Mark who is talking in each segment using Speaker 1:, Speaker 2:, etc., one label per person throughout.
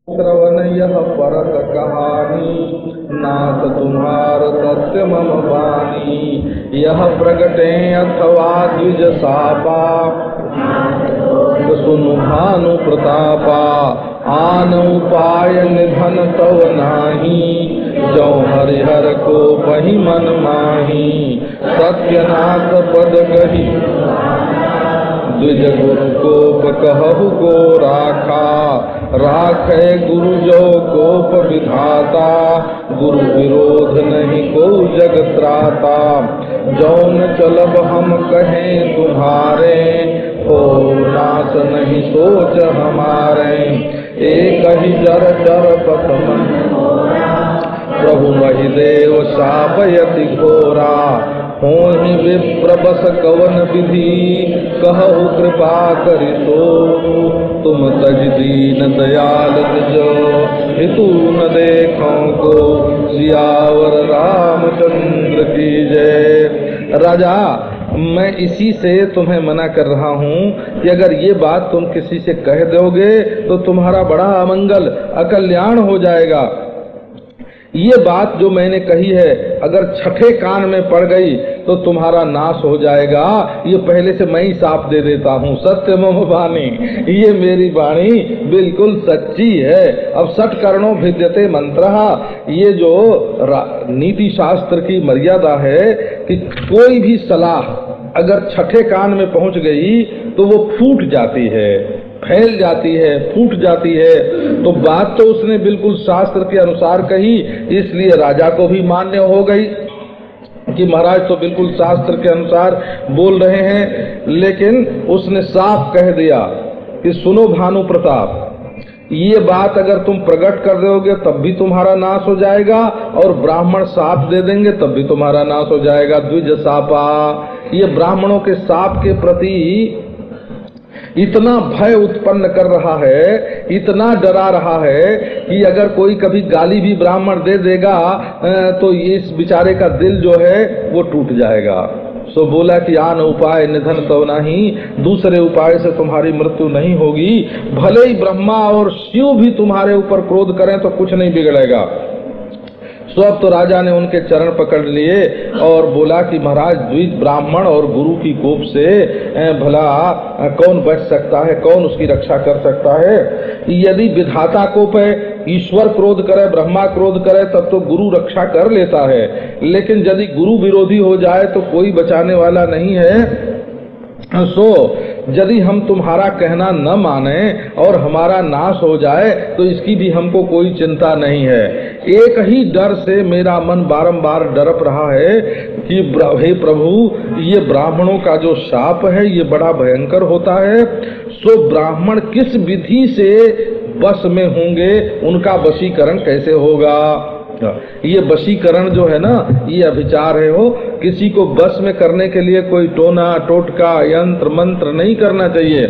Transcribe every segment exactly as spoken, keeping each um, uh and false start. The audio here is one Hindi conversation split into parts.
Speaker 1: श्रवण यह परत कहानी, नाथ तुम्हार सत्य मम बानी। यह प्रगटे अथवा द्विज सापा, सुनु भानु प्रतापा। आन उपाय निधन तव नाही, जो हरिहर को पहि मन माही। सत्यनाथ पद कही द्विज गुरु कोप कहु को राखा। राखे गुरु जो कोप विधाता, गुरु विरोध नहीं को जग त्राता। जौन चलब हम कहें तुम्हारे, हो नाश नहीं सोच हमारे। एक ही जर जर पथ मन, प्रभु महिदेव शापयति घोरा। होहि विप्र बस कवन विधि, कहु कृपा करि सो। तुम तज दीन दयाल जो, हितु न देखो को। सियावर रामचंद्र की जय। राजा, मैं इसी से तुम्हें मना कर रहा हूँ कि अगर ये बात तुम किसी से कह दोगे तो तुम्हारा बड़ा अमंगल अकल्याण हो जाएगा। ये बात जो मैंने कही है अगर छठे कान में पड़ गई तो तुम्हारा नाश हो जाएगा। ये पहले से मैं ही साफ दे देता हूँ। सत्य मम वाणी, ये मेरी वाणी बिल्कुल सच्ची है। अब सठ कर्णों भिद्यते मंत्रहा, ये जो नीति शास्त्र की मर्यादा है कि कोई भी सलाह अगर छठे कान में पहुंच गई तो वो फूट जाती है, फैल जाती है, फूट जाती है। तो बात तो उसने बिल्कुल शास्त्र के अनुसार कही, इसलिए राजा को भी मान्य हो गई कि महाराज तो बिल्कुल शास्त्र के अनुसार बोल रहे हैं। लेकिन उसने साफ कह दिया कि सुनो भानु प्रताप, ये बात अगर तुम प्रकट कर दोगे तब भी तुम्हारा नाश हो जाएगा, और ब्राह्मण साप दे देंगे तब भी तुम्हारा नाश हो जाएगा। द्विज सापा, ये ब्राह्मणों के साप के प्रति इतना भय उत्पन्न कर रहा है, इतना डरा रहा है कि अगर कोई कभी गाली भी ब्राह्मण दे देगा तो इस बेचारे का दिल जो है वो टूट जाएगा। सो बोला कि आन उपाय निधन तो नहीं, दूसरे उपाय से तुम्हारी मृत्यु नहीं होगी। भले ही ब्रह्मा और शिव भी तुम्हारे ऊपर क्रोध करें तो कुछ नहीं बिगड़ेगा। सो अब तो राजा ने उनके चरण पकड़ लिए और बोला कि महाराज, द्विज ब्राह्मण और गुरु की कोप से भला कौन बच सकता है, कौन उसकी रक्षा कर सकता है। यदि विधाता कोप है, ईश्वर क्रोध करे, ब्रह्मा क्रोध करे, तब तो गुरु रक्षा कर लेता है। लेकिन यदि गुरु विरोधी हो जाए तो कोई बचाने वाला नहीं है। सो यदि हम तुम्हारा कहना न माने और हमारा नाश हो जाए तो इसकी भी हमको कोई चिंता नहीं है। एक ही डर से मेरा मन बारंबार डरप रहा है कि हे प्रभु, ये ब्राह्मणों का जो शाप है ये बड़ा भयंकर होता है। सो ब्राह्मण किस विधि से बस में होंगे, उनका वशीकरण कैसे होगा। ये वशीकरण जो है ना, ये अभिचार है। हो किसी को बस में करने के लिए कोई टोना टोटका यंत्र मंत्र नहीं करना चाहिए।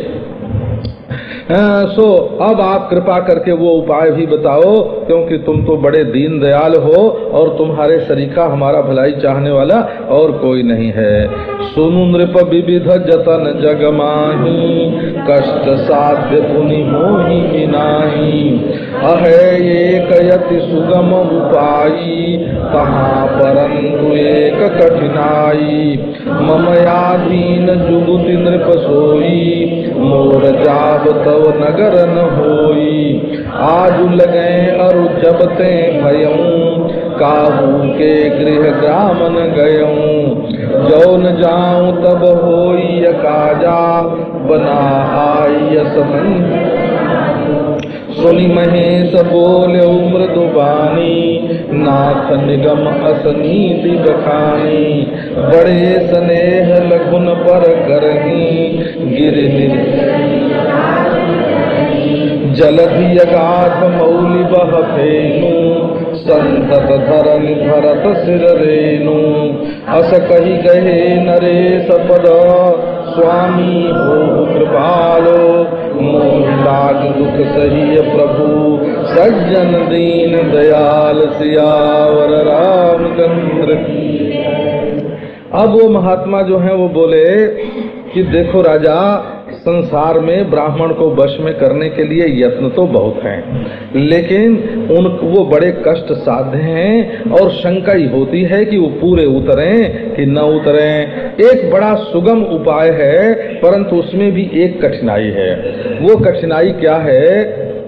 Speaker 1: आ, सो अब आप कृपा करके वो उपाय भी बताओ, क्योंकि तुम तो बड़े दीन दयाल हो और तुम्हारे सरीखा हमारा भलाई चाहने वाला और कोई नहीं है। सुनु नृप विविध जतन जग माही, कष्ट साध्य पुनि मोहि मिनाही। अहे एक यति सुगम उपायी, कहाँ परंतु एक कठिनाई। मम याधीन जुगुति नृप सोई, मोर जाब तव नगर न होई। आजु लगे अरु जबते भयऊं, काहू के गृह ग्राम न गयऊं। जो न जाऊं तब होई काजा, बना आई असमन। सुनि महेश बोले मृदुबानी, नाथ निगम असनीति बखानी। बड़े स्नेह लघुन पर करही, गिर जलधि अगाध मौलि बह फेनु। संतत धरन धरत सिर रेनु, अस कही गहे नरेश पद। स्वामी हो कृपालो, मोह लाग दुख सही प्रभु। सज्जन दीन दयाल, सियावर रामचंद्र की। अब वो महात्मा जो हैं वो बोले कि देखो राजा, संसार में ब्राह्मण को वश में करने के लिए यत्न तो बहुत हैं, लेकिन उन वो बड़े कष्ट साध्य हैं और शंका ही होती है कि वो पूरे उतरें कि न उतरें। एक बड़ा सुगम उपाय है, परंतु उसमें भी एक कठिनाई है। वो कठिनाई क्या है?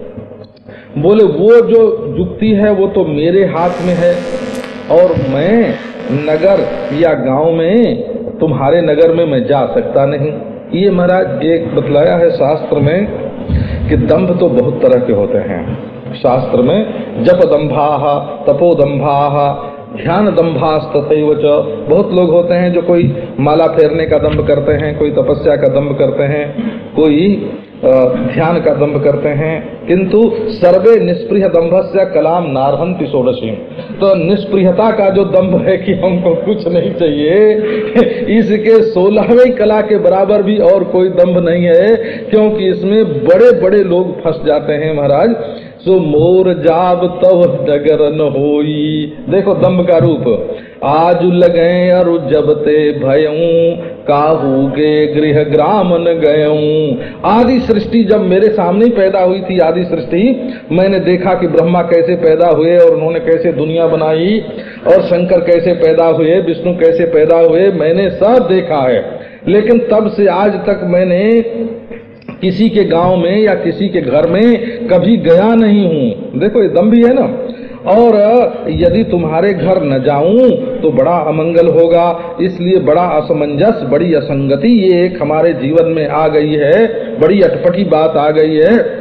Speaker 1: बोले वो जो युक्ति है वो तो मेरे हाथ में है और मैं नगर या गांव में, तुम्हारे नगर में मैं जा सकता नहीं। ये महाराज एक बतलाया है शास्त्र में कि दंभ तो बहुत तरह के होते हैं। शास्त्र में जप दंभाः, तपो दंभाः, ध्यान दंभास्तथैव च। बहुत लोग होते हैं जो कोई माला फेरने का दंभ करते हैं, कोई तपस्या का दंभ करते हैं, कोई ध्यान का दंभ करते हैं, किंतु सर्वे निष्प्रिय दंभस्य कलाम नार्हन्ति षोडशी। तो निष्प्रियता का जो दंभ है कि हमको कुछ नहीं चाहिए, इसके सोलहवीं कला के बराबर भी और कोई दंभ नहीं है, क्योंकि इसमें बड़े बड़े लोग फंस जाते हैं महाराज। सो मोर जाब तव डगर न होई, देखो दंभ का रूप। आज लगे अरु जब ते भयऊं, काहू के गृह ग्राम न गयऊं। आदि सृष्टि जब मेरे सामने पैदा हुई थी, आदि सृष्टि, मैंने देखा कि ब्रह्मा कैसे पैदा हुए और उन्होंने कैसे दुनिया बनाई, और शंकर कैसे पैदा हुए, विष्णु कैसे पैदा हुए, मैंने सब देखा है। लेकिन तब से आज तक मैंने किसी के गांव में या किसी के घर में कभी गया नहीं हूँ। देखो ये दम भी है ना। और यदि तुम्हारे घर न जाऊं तो बड़ा अमंगल होगा, इसलिए बड़ा असमंजस, बड़ी असंगति ये एक हमारे जीवन में आ गई है, बड़ी अटपटी बात आ गई है।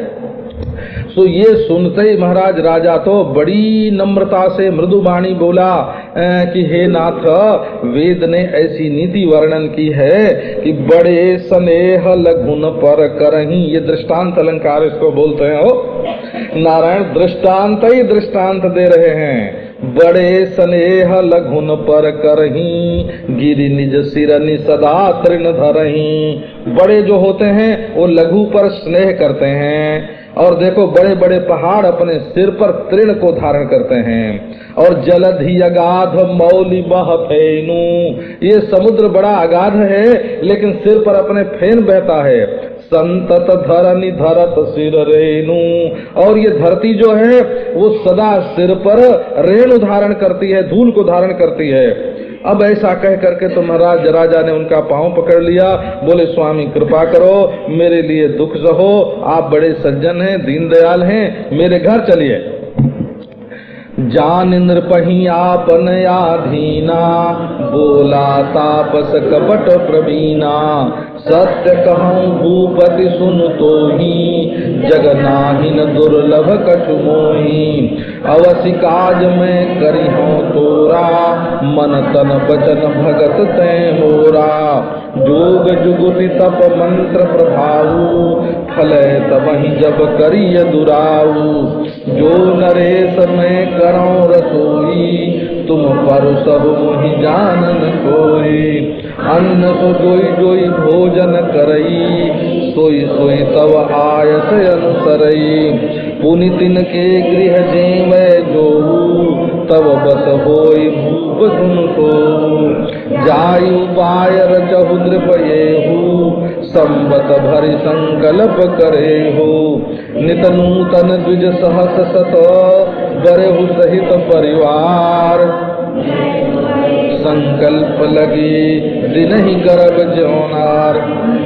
Speaker 1: सो ये सुनते ही महाराज राजा तो बड़ी नम्रता से मृदु वाणी बोला कि हे नाथ, वेद ने ऐसी नीति वर्णन की है कि बड़े स्नेह लघुन पर करही। ये दृष्टांत अलंकार इसको बोलते हैं। हो नारायण दृष्टांत ही दृष्टांत दे रहे हैं। बड़े स्नेह लघुन पर करही, गिरि निज सिरनि सदा तृण धरही। बड़े जो होते हैं वो लघु पर स्नेह करते हैं, और देखो बड़े बड़े पहाड़ अपने सिर पर तृण को धारण करते हैं। और जलधि अगाध मौली बह फेनु, ये समुद्र बड़ा अगाध है लेकिन सिर पर अपने फेन बहता है। संतत धरनि धरत सिर रेणु, और ये धरती जो है वो सदा सिर पर रेणु धारण करती है, धूल को धारण करती है। अब ऐसा कह करके तो महाराज राजा ने उनका पांव पकड़ लिया, बोले स्वामी कृपा करो, मेरे लिए दुख सहो, आप बड़े सज्जन हैं, दीनदयाल हैं, मेरे घर चलिए। जान नृपहि आपन आधीना, बोला तापस कपट प्रवीणा। सत्य कहूँ भूपति सुन तो ही, जगनाहिन दुर्लभ कछु मोही। अवसि काज में करी हूँ तोरा, मन तन बचन भगत तैं मोरा। जोग जुगुति तप मंत्र प्रभाऊ, फले तबहि जब करिय दुराऊ। जो नरेश में करौं रसोई, तुम पर सब मोहि जानन कोई। अन्न सो जोई जोई भोजन करई, सोई सोई तव आयस अनुसरई। पुनि तिन के गृह जेवै जोऊ, तब बस होई भूप सुन को। जायु उपाय रचहु नृपयेहु, संबत भरि संकल्प करेहु। नित नूतन द्विज सहस सत, बरेहु सहित परिवार। संकल्प लगी दिन ही गर्भ ज्योनार।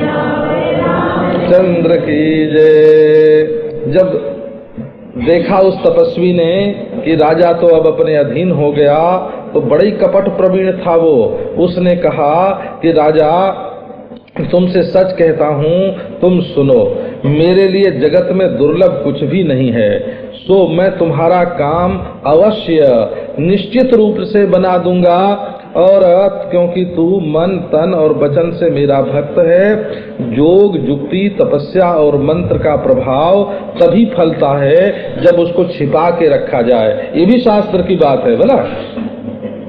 Speaker 1: चंद्र की जय। जब देखा उस तपस्वी ने कि राजा तो अब अपने अधीन हो गया, तो बड़ी कपट प्रवीण था वो। उसने कहा कि राजा तुमसे सच कहता हूँ, तुम सुनो, मेरे लिए जगत में दुर्लभ कुछ भी नहीं है। सो मैं तुम्हारा काम अवश्य निश्चित रूप से बना दूंगा। और क्योंकि तू मन तन और वचन से मेरा भक्त है, योग युक्ति तपस्या और मंत्र का प्रभाव तभी फलता है जब उसको छिपा के रखा जाए। ये भी शास्त्र की बात है बोला।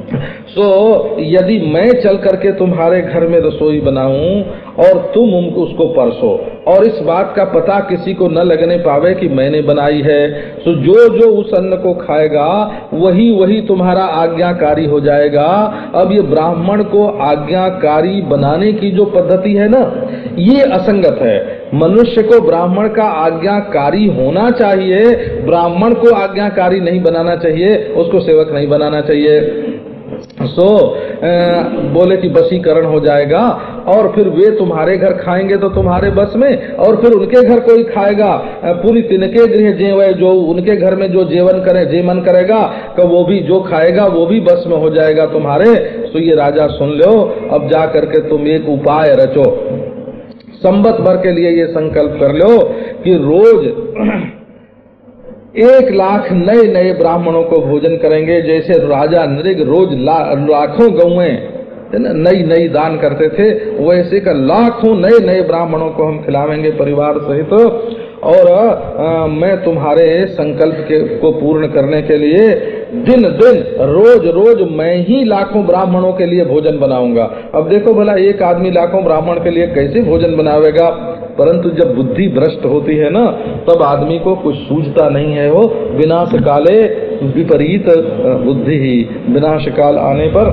Speaker 1: सो यदि मैं चल करके तुम्हारे घर में रसोई बनाऊं और तुम उनको उसको परसो और इस बात का पता किसी को न लगने पावे कि मैंने बनाई है, सो जो जो उस अन्न को खाएगा वही वही तुम्हारा आज्ञाकारी हो जाएगा। अब ये ब्राह्मण को आज्ञाकारी बनाने की जो पद्धति है ना, ये असंगत है। मनुष्य को ब्राह्मण का आज्ञाकारी होना चाहिए, ब्राह्मण को आज्ञाकारी नहीं बनाना चाहिए, उसको सेवक नहीं बनाना चाहिए। सो ए, बोले कि बशीकरण हो जाएगा और फिर वे तुम्हारे घर खाएंगे तो तुम्हारे बस में, और फिर उनके घर कोई खाएगा, पूरी तिनके गृह जेवै, जो उनके घर में जो जेवन करे जेमन करेगा तो वो भी जो खाएगा वो भी बस में हो जाएगा तुम्हारे। तो ये राजा सुन लो, अब जा करके तुम एक उपाय रचो, संवत भर के लिए ये संकल्प कर लो कि रोज एक लाख नए नए ब्राह्मणों को भोजन करेंगे। जैसे राजा नृग रोज ला, लाखों गौएं नई नई दान करते थे, वैसे का लाखों नए नए ब्राह्मणों को हम खिलावेंगे परिवार सहित। और आ, मैं तुम्हारे संकल्प के को पूर्ण करने के लिए दिन दिन रोज रोज मैं ही लाखों ब्राह्मणों के लिए भोजन बनाऊंगा। अब देखो भला एक आदमी लाखों ब्राह्मण के लिए कैसे भोजन बनावेगा, परंतु जब बुद्धि भ्रष्ट होती है ना, तब आदमी को कुछ सूझता नहीं है। वो विनाश काले विपरीत बुद्धि ही, विनाश काल आने पर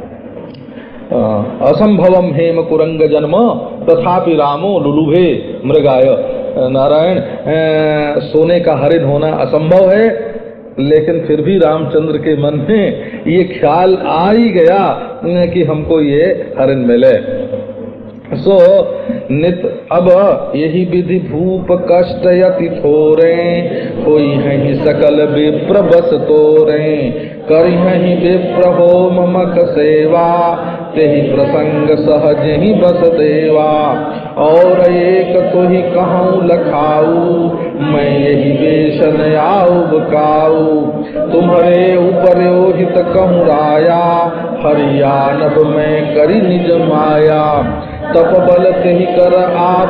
Speaker 1: असंभवम हेम कुरंग जन्म तथापि रामो लुलुभे मृगाय। नारायण, सोने का हरिण होना असंभव है, लेकिन फिर भी रामचंद्र के मन में ये ख्याल आ ही गया कि हमको ये हरिण मिले। सो so, नित अब यही विधि भूप कष्ट यति थोरे, कोई है सकल विप्र बस तोरे, करी है विप्र हो ममक सेवा, तेहि प्रसंग सहज ही बस देवा। और एक तो ही कहूँ लखाऊ, मैं यही वेशन आऊ बकाऊ, तुम्हारे ऊपर हित कहूँ राया, हरियाणव में करी निज माया। तप बल ते ही कर आप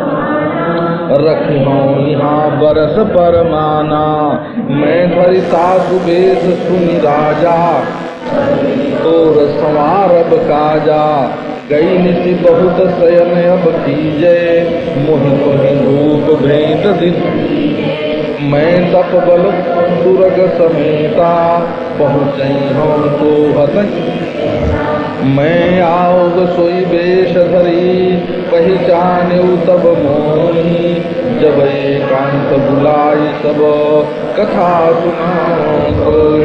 Speaker 1: रखी हूँ यहाँ बरस परमाना, मैं धरि साधु वेद सुनि राजा, और संवारब काजा। गई निशि बहुत शयन अब कीजे, मोहि मोहि रूप भेंट दिन। मैं तप बल दुर्ग समेता, पहुँचई हम तो हतई। मैं आओग सोई वेश धरी, पहचान्यु तब मोहि, जब एकांत बुलाई सब कथा सुनाओ।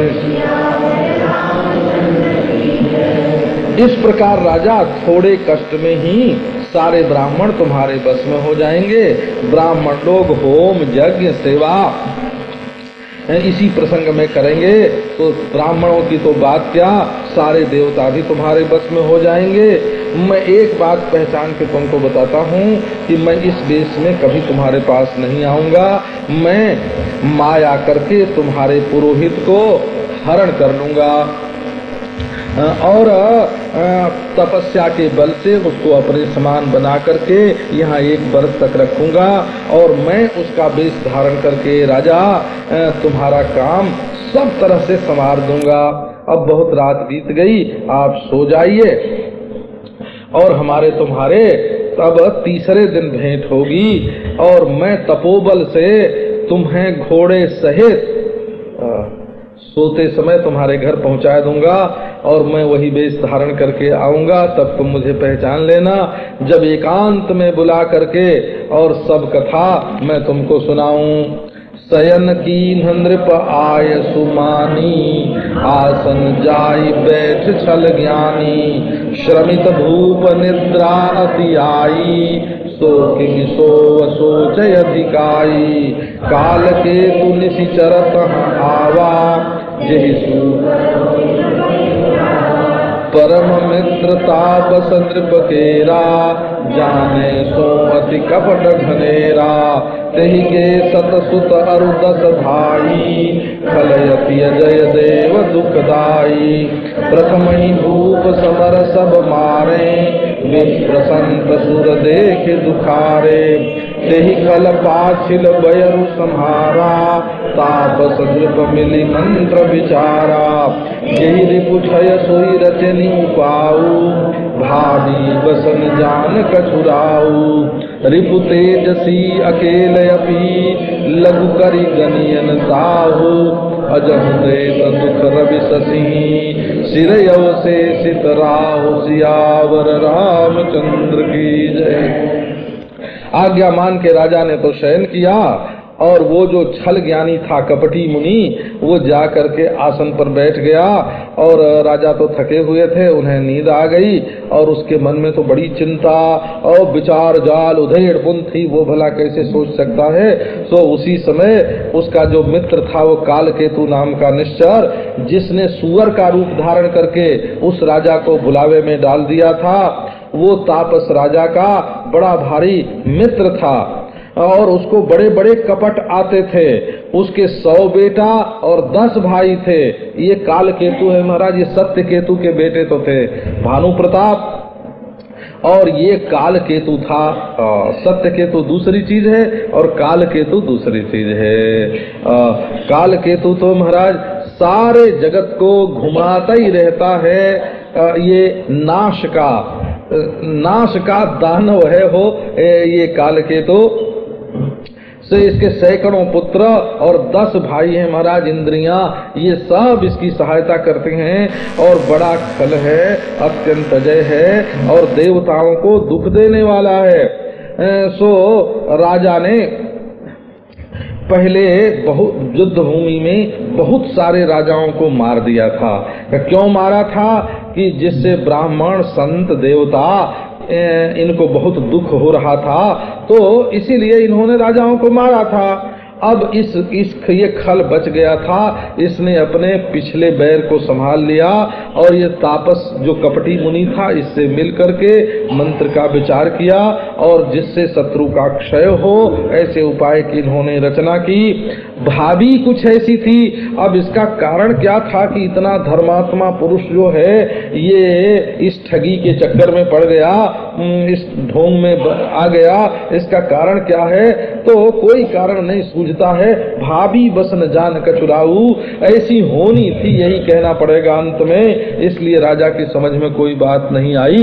Speaker 1: इस प्रकार राजा थोड़े कष्ट में ही सारे ब्राह्मण तुम्हारे बस में हो जाएंगे। ब्राह्मण लोग होम यज्ञ सेवा इसी प्रसंग में करेंगे तो ब्राह्मणों की तो बात क्या, सारे देवता भी तुम्हारे बस में हो जाएंगे। मैं एक बात पहचान के तुमको बताता हूँ कि मैं इस देश में कभी तुम्हारे पास नहीं आऊंगा। मैं माया करके तुम्हारे पुरोहित को हरण कर लूंगा और तपस्या के बल से उसको अपने समान बना करके यहाँ एक वर्ष तक रखूंगा, और मैं उसका वेश धारण करके राजा तुम्हारा काम सब तरह से संवार दूंगा। अब बहुत रात बीत गई, आप सो जाइए और हमारे तुम्हारे तब तीसरे दिन भेंट होगी, और मैं तपोबल से तुम्हें घोड़े सहित सोते समय तुम्हारे घर पहुंचा दूंगा, और मैं वही वेश धारण करके आऊंगा। तब तुम मुझे पहचान लेना, जब एकांत में बुला करके और सब कथा मैं तुमको सुनाऊं। शयन की नृप आय सुमानी, आसन जाई बैठ छल ज्ञानी, श्रमित भूप निद्रा अति आई, सो किंग सो सोच अधिकाई, काल के तु निशिचरत आवा, जहि सु परम मित्र तापस नृप केरा, जाने सो अति कपट घनेरा, तेहि के सत सुत अरु दस भाई, खलयति अजय देव दुखदाई। प्रथम ही भूप समर सब मारे, विप्रसंत सुर देख दुखारे, तेहि खल पाछिल बयरु सम्हारा, तापस नृप मिली मंत्र विचारा, यही रिपु छय सोई रचनी पाऊ, भावी बसन जान कछुराऊ, रिपु तेजसी अकेल अपी, लघु करी गनियन ताहु, अजहु देत दुख रवि शशि, सिर अवशेषित राहु, सियावर रामचंद्र की जय। आज्ञा मान के राजा ने तो शयन किया, और वो जो छल ज्ञानी था कपटी मुनि, वो जा करके आसन पर बैठ गया। और राजा तो थके हुए थे, उन्हें नींद आ गई, और उसके मन में तो बड़ी चिंता और विचार जाल उधेड़ बुन थी, वो भला कैसे सोच सकता है। तो उसी समय उसका जो मित्र था वो कालकेतु नाम का निश्चर, जिसने सुअर का रूप धारण करके उस राजा को बुलावे में डाल दिया था, वो तापस राजा का बड़ा भारी मित्र था, और उसको बड़े बड़े कपट आते थे। उसके सौ बेटा और दस भाई थे। ये काल केतु है महाराज, ये सत्य केतु के बेटे तो थे भानु प्रताप, और ये काल केतु था। सत्य केतु दूसरी चीज है और काल केतु दूसरी चीज है। काल केतु तो महाराज सारे जगत को घुमाता ही रहता है। ये नाश का नाश का दानव है हो ये काल केतु। से इसके सैकड़ों पुत्र और दस भाई हैं महाराज, इंद्रियां, ये सब इसकी सहायता करते हैं, और बड़ा खल है, अत्यंत अजय है, और देवताओं को दुख देने वाला है। सो राजा ने पहले बहुत युद्ध भूमि में बहुत सारे राजाओं को मार दिया था। क्यों मारा था? कि जिससे ब्राह्मण संत देवता इनको बहुत दुख हो रहा था, तो इसीलिए इन्होंने राजाओं को मारा था। अब इस इस ये खल बच गया था, इसने अपने पिछले बैर को संभाल लिया, और ये तापस जो कपटी मुनि था इससे मिल करके मंत्र का विचार किया, और जिससे शत्रु का क्षय हो ऐसे उपाय की इन्होंने रचना की। भाभी कुछ ऐसी थी। अब इसका कारण क्या था कि इतना धर्मात्मा पुरुष जो है ये इस ठगी के चक्कर में पड़ गया, इस ढोंग में आ गया। इसका कारण क्या है? तो कोई कारण नहीं सूझता है। भाभी बस न जान कछुराऊ, ऐसी होनी थी, यही कहना पड़ेगा अंत में। इसलिए राजा की समझ में कोई बात नहीं आई।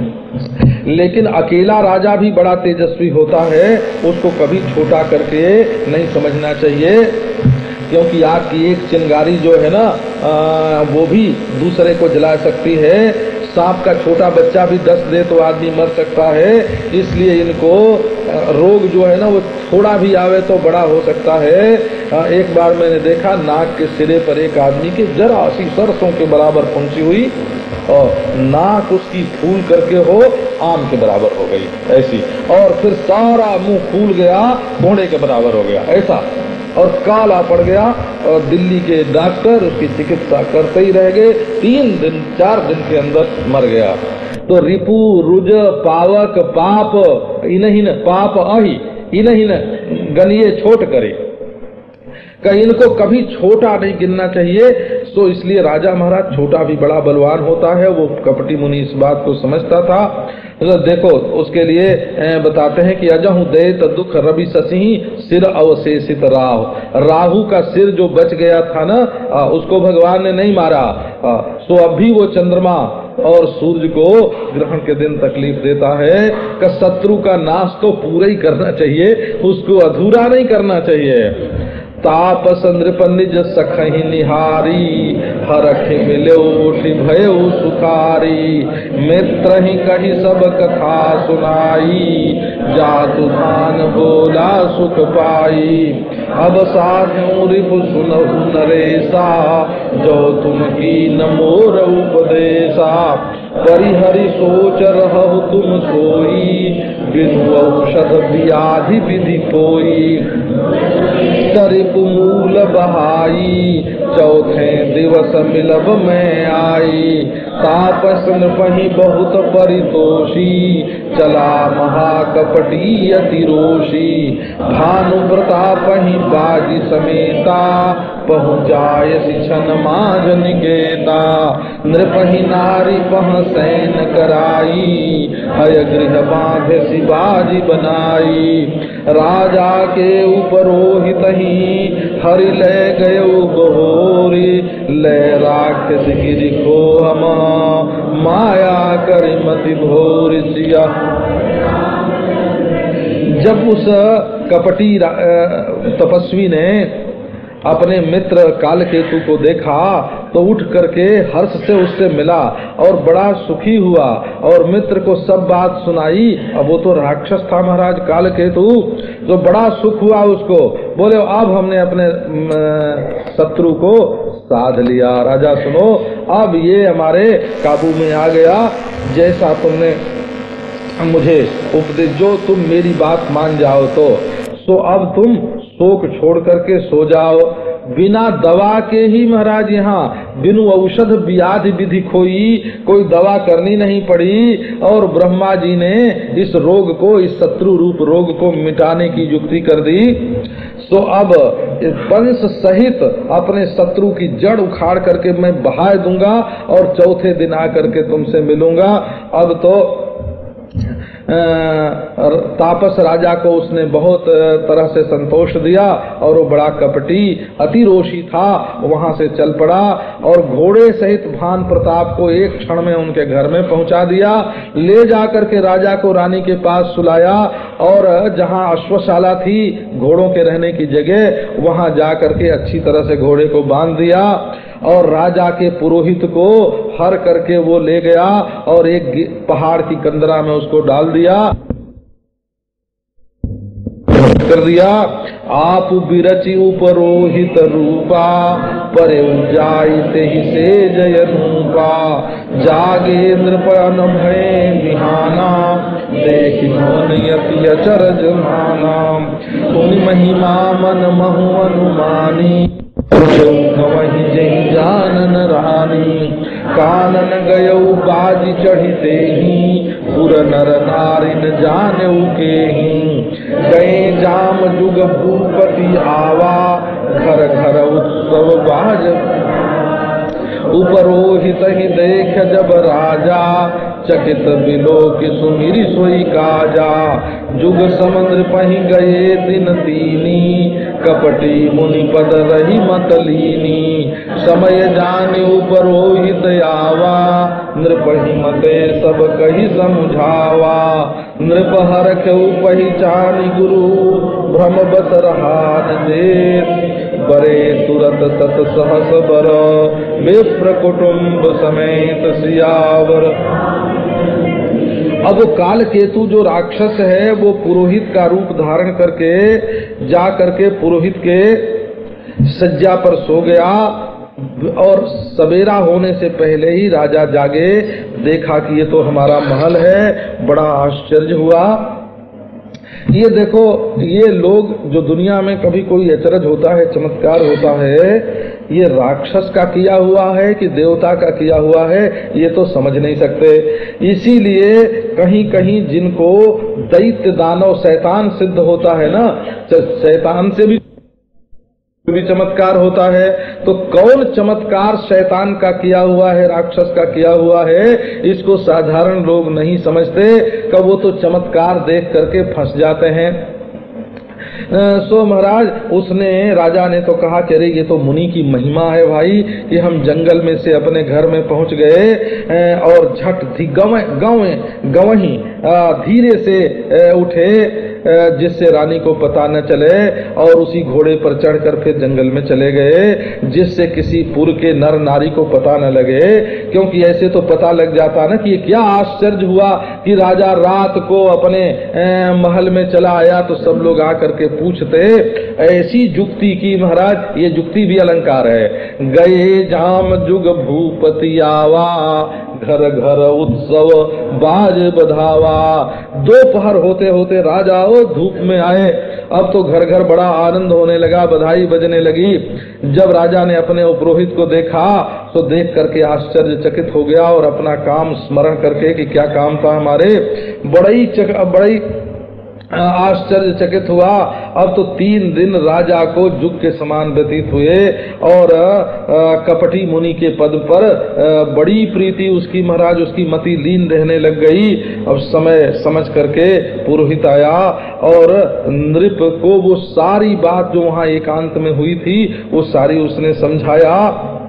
Speaker 1: लेकिन अकेला राजा भी बड़ा तेजस्वी होता है, उसको कभी छोटा करके नहीं समझना चाहिए, क्योंकि आग की एक चिंगारी जो है ना आ, वो भी दूसरे को जला सकती है। सांप का छोटा बच्चा भी दस दे तो आदमी मर सकता है। इसलिए इनको रोग जो है ना वो थोड़ा भी आवे तो बड़ा हो सकता है। एक बार मैंने देखा नाक के सिरे पर एक आदमी की जरा सी सरसों के बराबर पहुंची हुई, और नाक उसकी फूल करके हो आम के बराबर हो गई ऐसी, और फिर सारा मुंह फूल गया, घोड़े के बराबर हो गया ऐसा, और काला पड़ गया। और दिल्ली के डॉक्टर उसकी चिकित्सा करते ही रह गए। तीन दिन चार दिन के अंदर मर गया। तो रिपु रुज पावक पाप इनहिन पाप अहि इनहिन गनिये छोट करे, कहीं इनको कभी छोटा नहीं गिनना चाहिए। तो इसलिए राजा महाराज छोटा भी बड़ा बलवान होता है, वो कपटी मुनि इस बात को समझता था। तो देखो उसके लिए बताते हैं कि अजहु देत दुख रवि शशि, सिर अवशेषित राहु। राहु का सिर जो बच गया था ना, उसको भगवान ने नहीं मारा। तो अब भी वो चंद्रमा और सूर्य को ग्रहण के दिन तकलीफ देता है। कि शत्रु का नाश तो पूरा ही करना चाहिए, उसको अधूरा नहीं करना चाहिए। तापस नृप निज सखहि निहारी, हरखि मिल्योठि भयउ सुखारी। मित्र ही कही सब कथा सुनाई, जातु धान बोला सुख पाई। अब साधु रिपु सुनहु नरेसा, जो तुम कीन मोर उपदेशा। परिहरि सोच रहु तुम सोई, बिनु औषध व्याधि विधि कोई। रिपु मूल बहाई, चौथे दिवस मिलब में आई। तापस नृपहि बहुत परितोषी, चला महाकपटी अति रोषी। भानु प्रतापहि बाजी समेता, पहुँचाय छन माज निकेता। नृपहि नारी पह सैन कराई, हय गृह बांध शिवाजी बनाई। राजा के उपरोहित ही हरि ले गयो बहोरी, ले राक्षस गिरि को हम माया करि मति भोरी। सिया जब उस कपटी तपस्वी ने अपने मित्र कालकेतु को देखा तो उठ करके हर्ष से उससे मिला और बड़ा सुखी हुआ और मित्र को सब बात सुनाई। अब वो तो राक्षस था महाराज कालकेतु, तो बड़ा सुख हुआ उसको। बोले अब हमने अपने शत्रु को साध लिया। राजा सुनो, अब ये हमारे काबू में आ गया, जैसा तुमने मुझे उपदेश, जो तुम मेरी बात मान जाओ तो सो अब तुम शोक छोड़ करके सो जाओ। बिना दवा के ही महाराज यहाँ बिनु औषध व्याधि विधि खोई, कोई दवा करनी नहीं पड़ी और ब्रह्मा जी ने इस रोग को, इस शत्रु रूप रोग को मिटाने की युक्ति कर दी। सो अब वंश सहित अपने शत्रु की जड़ उखाड़ करके मैं बहा दूंगा और चौथे दिन आकर के तुमसे मिलूंगा। अब तो तापस राजा को उसने बहुत तरह से संतोष दिया और वो बड़ा कपटी अतिरोषी था, वहां से चल पड़ा और घोड़े सहित भान प्रताप को एक क्षण में उनके घर में पहुंचा दिया। ले जाकर के राजा को रानी के पास सुलाया और जहां अश्वशाला थी, घोड़ों के रहने की जगह, वहां जाकर के अच्छी तरह से घोड़े को बांध दिया और राजा के पुरोहित को हर करके वो ले गया और एक पहाड़ की कंदरा में उसको डाल दिया कर दिया। आप बिरचि उपरोहित रूपा, परे जाइते ही से जय रूपा, जागेंद्र पन भय बिहाना, देखि मन यति अचरज माना, तुम महिमा मन महु अनुमानी, वही जही जानन रानी, कानन गयऊ बाजी चढ़िते ही, पुर नर नारिन जानेऊ के ही, गए जाम जुग भूपति आवा, घर घर उत्सव बाज उपरोहित ही देख जब राजा, चकित बिलो की सुमिरी सोई काजा, जुग समुद्र पही गए दिन तीनी, कपटी मुनि पद रही मतलीनी, समय जाने उपरोहित आवा, नृपहि मते सब कही समझावा, नृप हरख पहचान गुरु, भ्रम बस रहा देश, बरे तुरत तत सहस बर, विप्र कुटुंब समेत सियावर। अब वो कालकेतु जो राक्षस है वो पुरोहित का रूप धारण करके जा करके पुरोहित के सज्जा पर सो गया और सवेरा होने से पहले ही राजा जागे, देखा कि ये तो हमारा महल है। बड़ा आश्चर्य हुआ। ये देखो, ये लोग जो दुनिया में कभी कोई अचरज होता है, चमत्कार होता है, ये राक्षस का किया हुआ है कि देवता का किया हुआ है, ये तो समझ नहीं सकते। इसीलिए कहीं कहीं जिनको दैत्य दानव शैतान सिद्ध होता है ना, शैतान से भी भी चमत्कार होता है, तो कौन चमत्कार शैतान का किया हुआ है, राक्षस का किया हुआ है, इसको साधारण लोग नहीं समझते। कब वो तो चमत्कार देख करके फंस जाते हैं। सो महाराज, उसने राजा ने तो कहा कि अरे ये तो मुनि की महिमा है भाई कि हम जंगल में से अपने घर में पहुंच गए और झट धी गव गव गवही धीरे से उठे जिससे रानी को पता न चले और उसी घोड़े पर चढ़कर फिर जंगल में चले गए जिससे किसी पुर के नर नारी को पता न लगे, क्योंकि ऐसे तो पता लग जाता ना कि ये क्या आश्चर्य हुआ कि राजा रात को अपने महल में चला आया तो सब लोग आकर के पूछते। ऐसी जुक्ति की महाराज, ये जुक्ति भी अलंकार है। गए जाम जुग भूपति आवा, घर घर उत्सव बाज बधावा। दोपहर होते होते राजा वो धूप में आए। अब तो घर घर बड़ा आनंद होने लगा, बधाई बजने लगी। जब राजा ने अपने उपरोहित को देखा तो देख करके आश्चर्यचकित हो गया और अपना काम स्मरण करके कि क्या काम था हमारे, बड़ी बड़ी आश्चर्यचकित हुआ। अब तो तीन दिन राजा को जुग के समान व्यतीत हुए और कपटी मुनि के पद पर बड़ी प्रीति उसकी, महाराज उसकी मति लीन रहने लग गई। अब समय समझ करके पुरोहित आया और नृप को वो सारी बात जो वहाँ एकांत में हुई थी वो सारी उसने समझाया।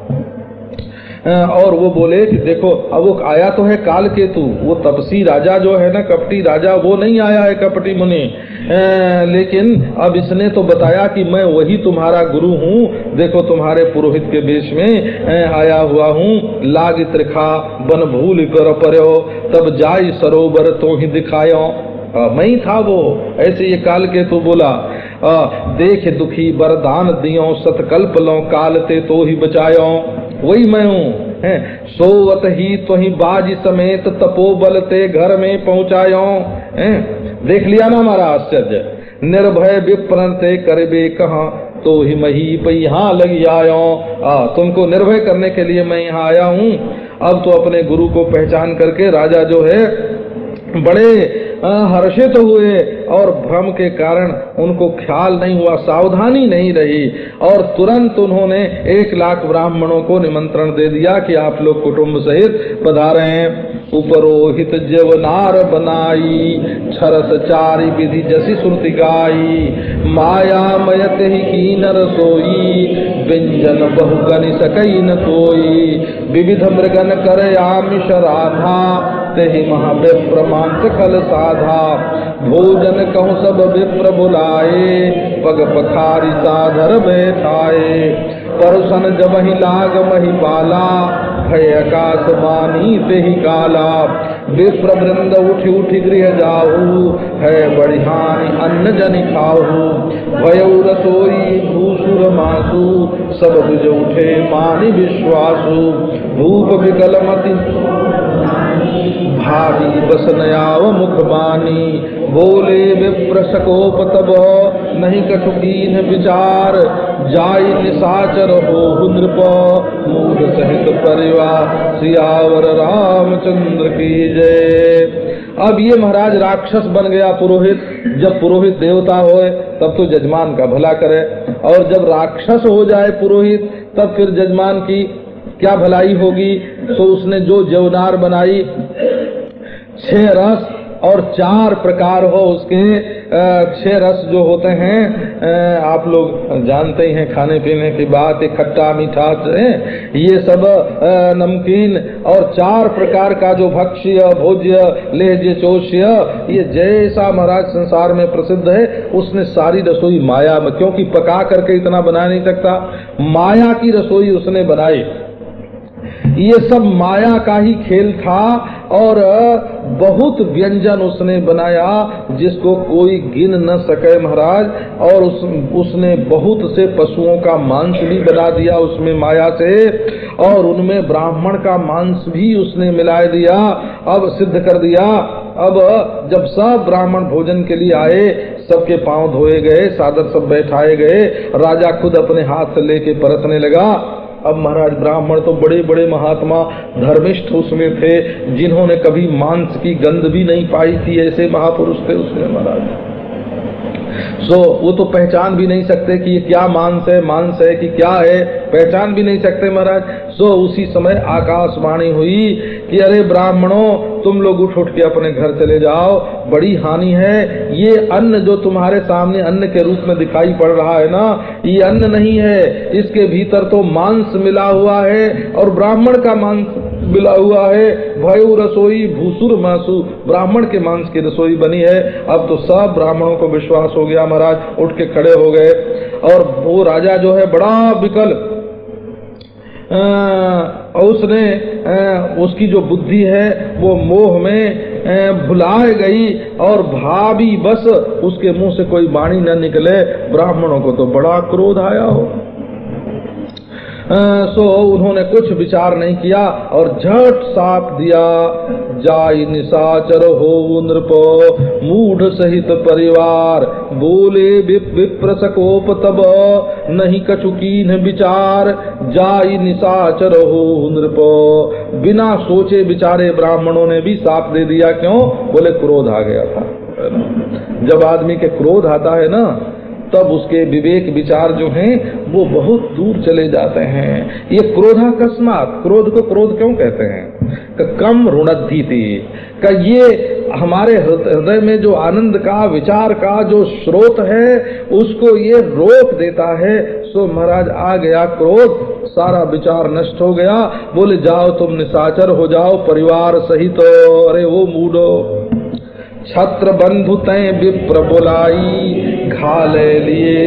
Speaker 1: और वो बोले कि देखो, अब वो आया तो है काल केतु, वो तपसी राजा जो है ना, कपटी राजा, वो नहीं आया है कपटी मुनि, लेकिन अब इसने तो बताया कि मैं वही तुम्हारा गुरु हूँ, देखो तुम्हारे पुरोहित के वेश में आया हुआ हूँ। लाग त्रिखा बन भूल कर पर्यो, तब जाय सरोवर तो ही दिखायो। मैं ही था वो, ऐसे ये काल केतु बोला। आ, देख दुखी वरदान दियो, सतकल्प लो काल ते तो ही बचायो। वही मैं हूँ। सोवत ही तो ही बाज समेत तपोबल ते घर में पहुँचायो। देख लिया ना हमारा आश्चर्य। निर्भय विप्रण ते करबे कहाँ, तो ही मही यहाँ लग आयो। तुमको निर्भय करने के लिए मैं यहाँ आया हूँ। अब तो अपने गुरु को पहचान करके राजा जो है बड़े हर्षित हुए और भ्रम के कारण उनको ख्याल नहीं हुआ, सावधानी नहीं रही और तुरंत उन्होंने एक लाख ब्राह्मणों को निमंत्रण दे दिया कि आप लोग कुटुंब सहित पधारें। उपरोहित जवनार बनाई, छरस चारि विधि जसी सुरति गाई। माया मयत ही कीन रसोई, व्यंजन बहुगनि सकई न कोई। विविध मृगन कर आमिष राधा, तेहि महाविप्र मांस खल साधा। भोजन कहूँ सब विप्र बुलाए, पग पखारी साधर बैठाए। परुसन जब ही लाग मही पाला, भय आकाश बानी ते ही काला। विप्र वृंद उठी उठी गृह जाऊ, है बड़ी हानि अन्न जनि खाऊ। भयउ रसोई भूसुर मासु, सब बुझ उठे मानि विश्वासु। भूप विकल मति भावी बसनयाव मुख बानी। बोले विप्र सकोप तब, नहीं कछुकीन विचार। जाई निशाचर हो नृप, मूढ़ सहित परिवार। सियावर रामचंद्र की जय। अब ये महाराज राक्षस बन गया पुरोहित। जब पुरोहित देवता होए तब तो जजमान का भला करे, और जब राक्षस हो जाए पुरोहित तब फिर जजमान की क्या भलाई होगी। तो उसने जो जवनार बनाई, छह रस और चार प्रकार हो उसके, छह रस जो होते हैं आप लोग जानते ही हैं, खाने पीने की बात, खट्टा मीठा ये सब नमकीन, और चार प्रकार का जो भक्ष्य भोज्य लेज्य चोष्य, ये जैसा महाराज संसार में प्रसिद्ध है उसने सारी रसोई माया में, क्योंकि पका करके इतना बना नहीं सकता, माया की रसोई उसने बनाई। ये सब माया का ही खेल था और बहुत व्यंजन उसने बनाया जिसको कोई गिन न सके महाराज। और उस, उसने बहुत से पशुओं का मांस भी बना दिया उसमें माया से, और उनमें ब्राह्मण का मांस भी उसने मिला दिया, अब सिद्ध कर दिया। अब जब सब ब्राह्मण भोजन के लिए आए, सबके पांव धोए गए, सादर सब बैठाए गए, राजा खुद अपने हाथ से लेके परसने लगा। अब महाराज ब्राह्मण तो बड़े बड़े महात्मा धर्मिष्ठ उसमें थे, जिन्होंने कभी मांस की गंध भी नहीं पाई थी, ऐसे महापुरुष थे उसमें महाराज। सो so, वो तो पहचान भी नहीं सकते कि ये क्या मांस है, मांस है कि क्या है, पहचान भी नहीं सकते महाराज। सो so, उसी समय आकाशवाणी हुई कि अरे ब्राह्मणों, तुम लोग उठ उठ के अपने घर चले जाओ, बड़ी हानि है। ये अन्न जो तुम्हारे सामने अन्न के रूप में दिखाई पड़ रहा है ना, ये अन्न नहीं है, इसके भीतर तो मांस मिला हुआ है और ब्राह्मण का मांस मिला हुआ है। भयु रसोई भूसुर मासु, ब्राह्मण के मांस की रसोई बनी है। अब तो सब ब्राह्मणों को विश्वास हो गया महाराज, उठ के खड़े हो गए। और वो राजा जो है बड़ा विकल, आ, उसने आ, उसकी जो बुद्धि है वो मोह में भुलाए गई और भावी बस उसके मुंह से कोई वाणी न निकले। ब्राह्मणों को तो बड़ा क्रोध आया हो। सो उन्होंने कुछ विचार नहीं किया और झट साप दिया, जाई निशाचर हो नृप मूढ़ सहित परिवार। बोले विप्र सकोप तब, नहीं कछुकीन विचार। जाई निशाचर हो नृप, बिना सोचे बिचारे ब्राह्मणों ने भी साप दे दिया। क्यों? बोले क्रोध आ गया था। जब आदमी के क्रोध आता है ना, तब उसके विवेक विचार जो हैं वो बहुत दूर चले जाते हैं। ये क्रोधाकस्मात, क्रोध को क्रोध क्यों कहते हैं? कम ऋणद्धि थी का ये हमारे हृदय में जो आनंद का विचार का जो स्रोत है उसको ये रोक देता है। सो महाराज आ गया क्रोध, सारा विचार नष्ट हो गया। बोले जाओ तुम निशाचर हो जाओ परिवार सहित। अरे वो मूडो छत्र बंधु तय विप्र बुलाई, घाले लिए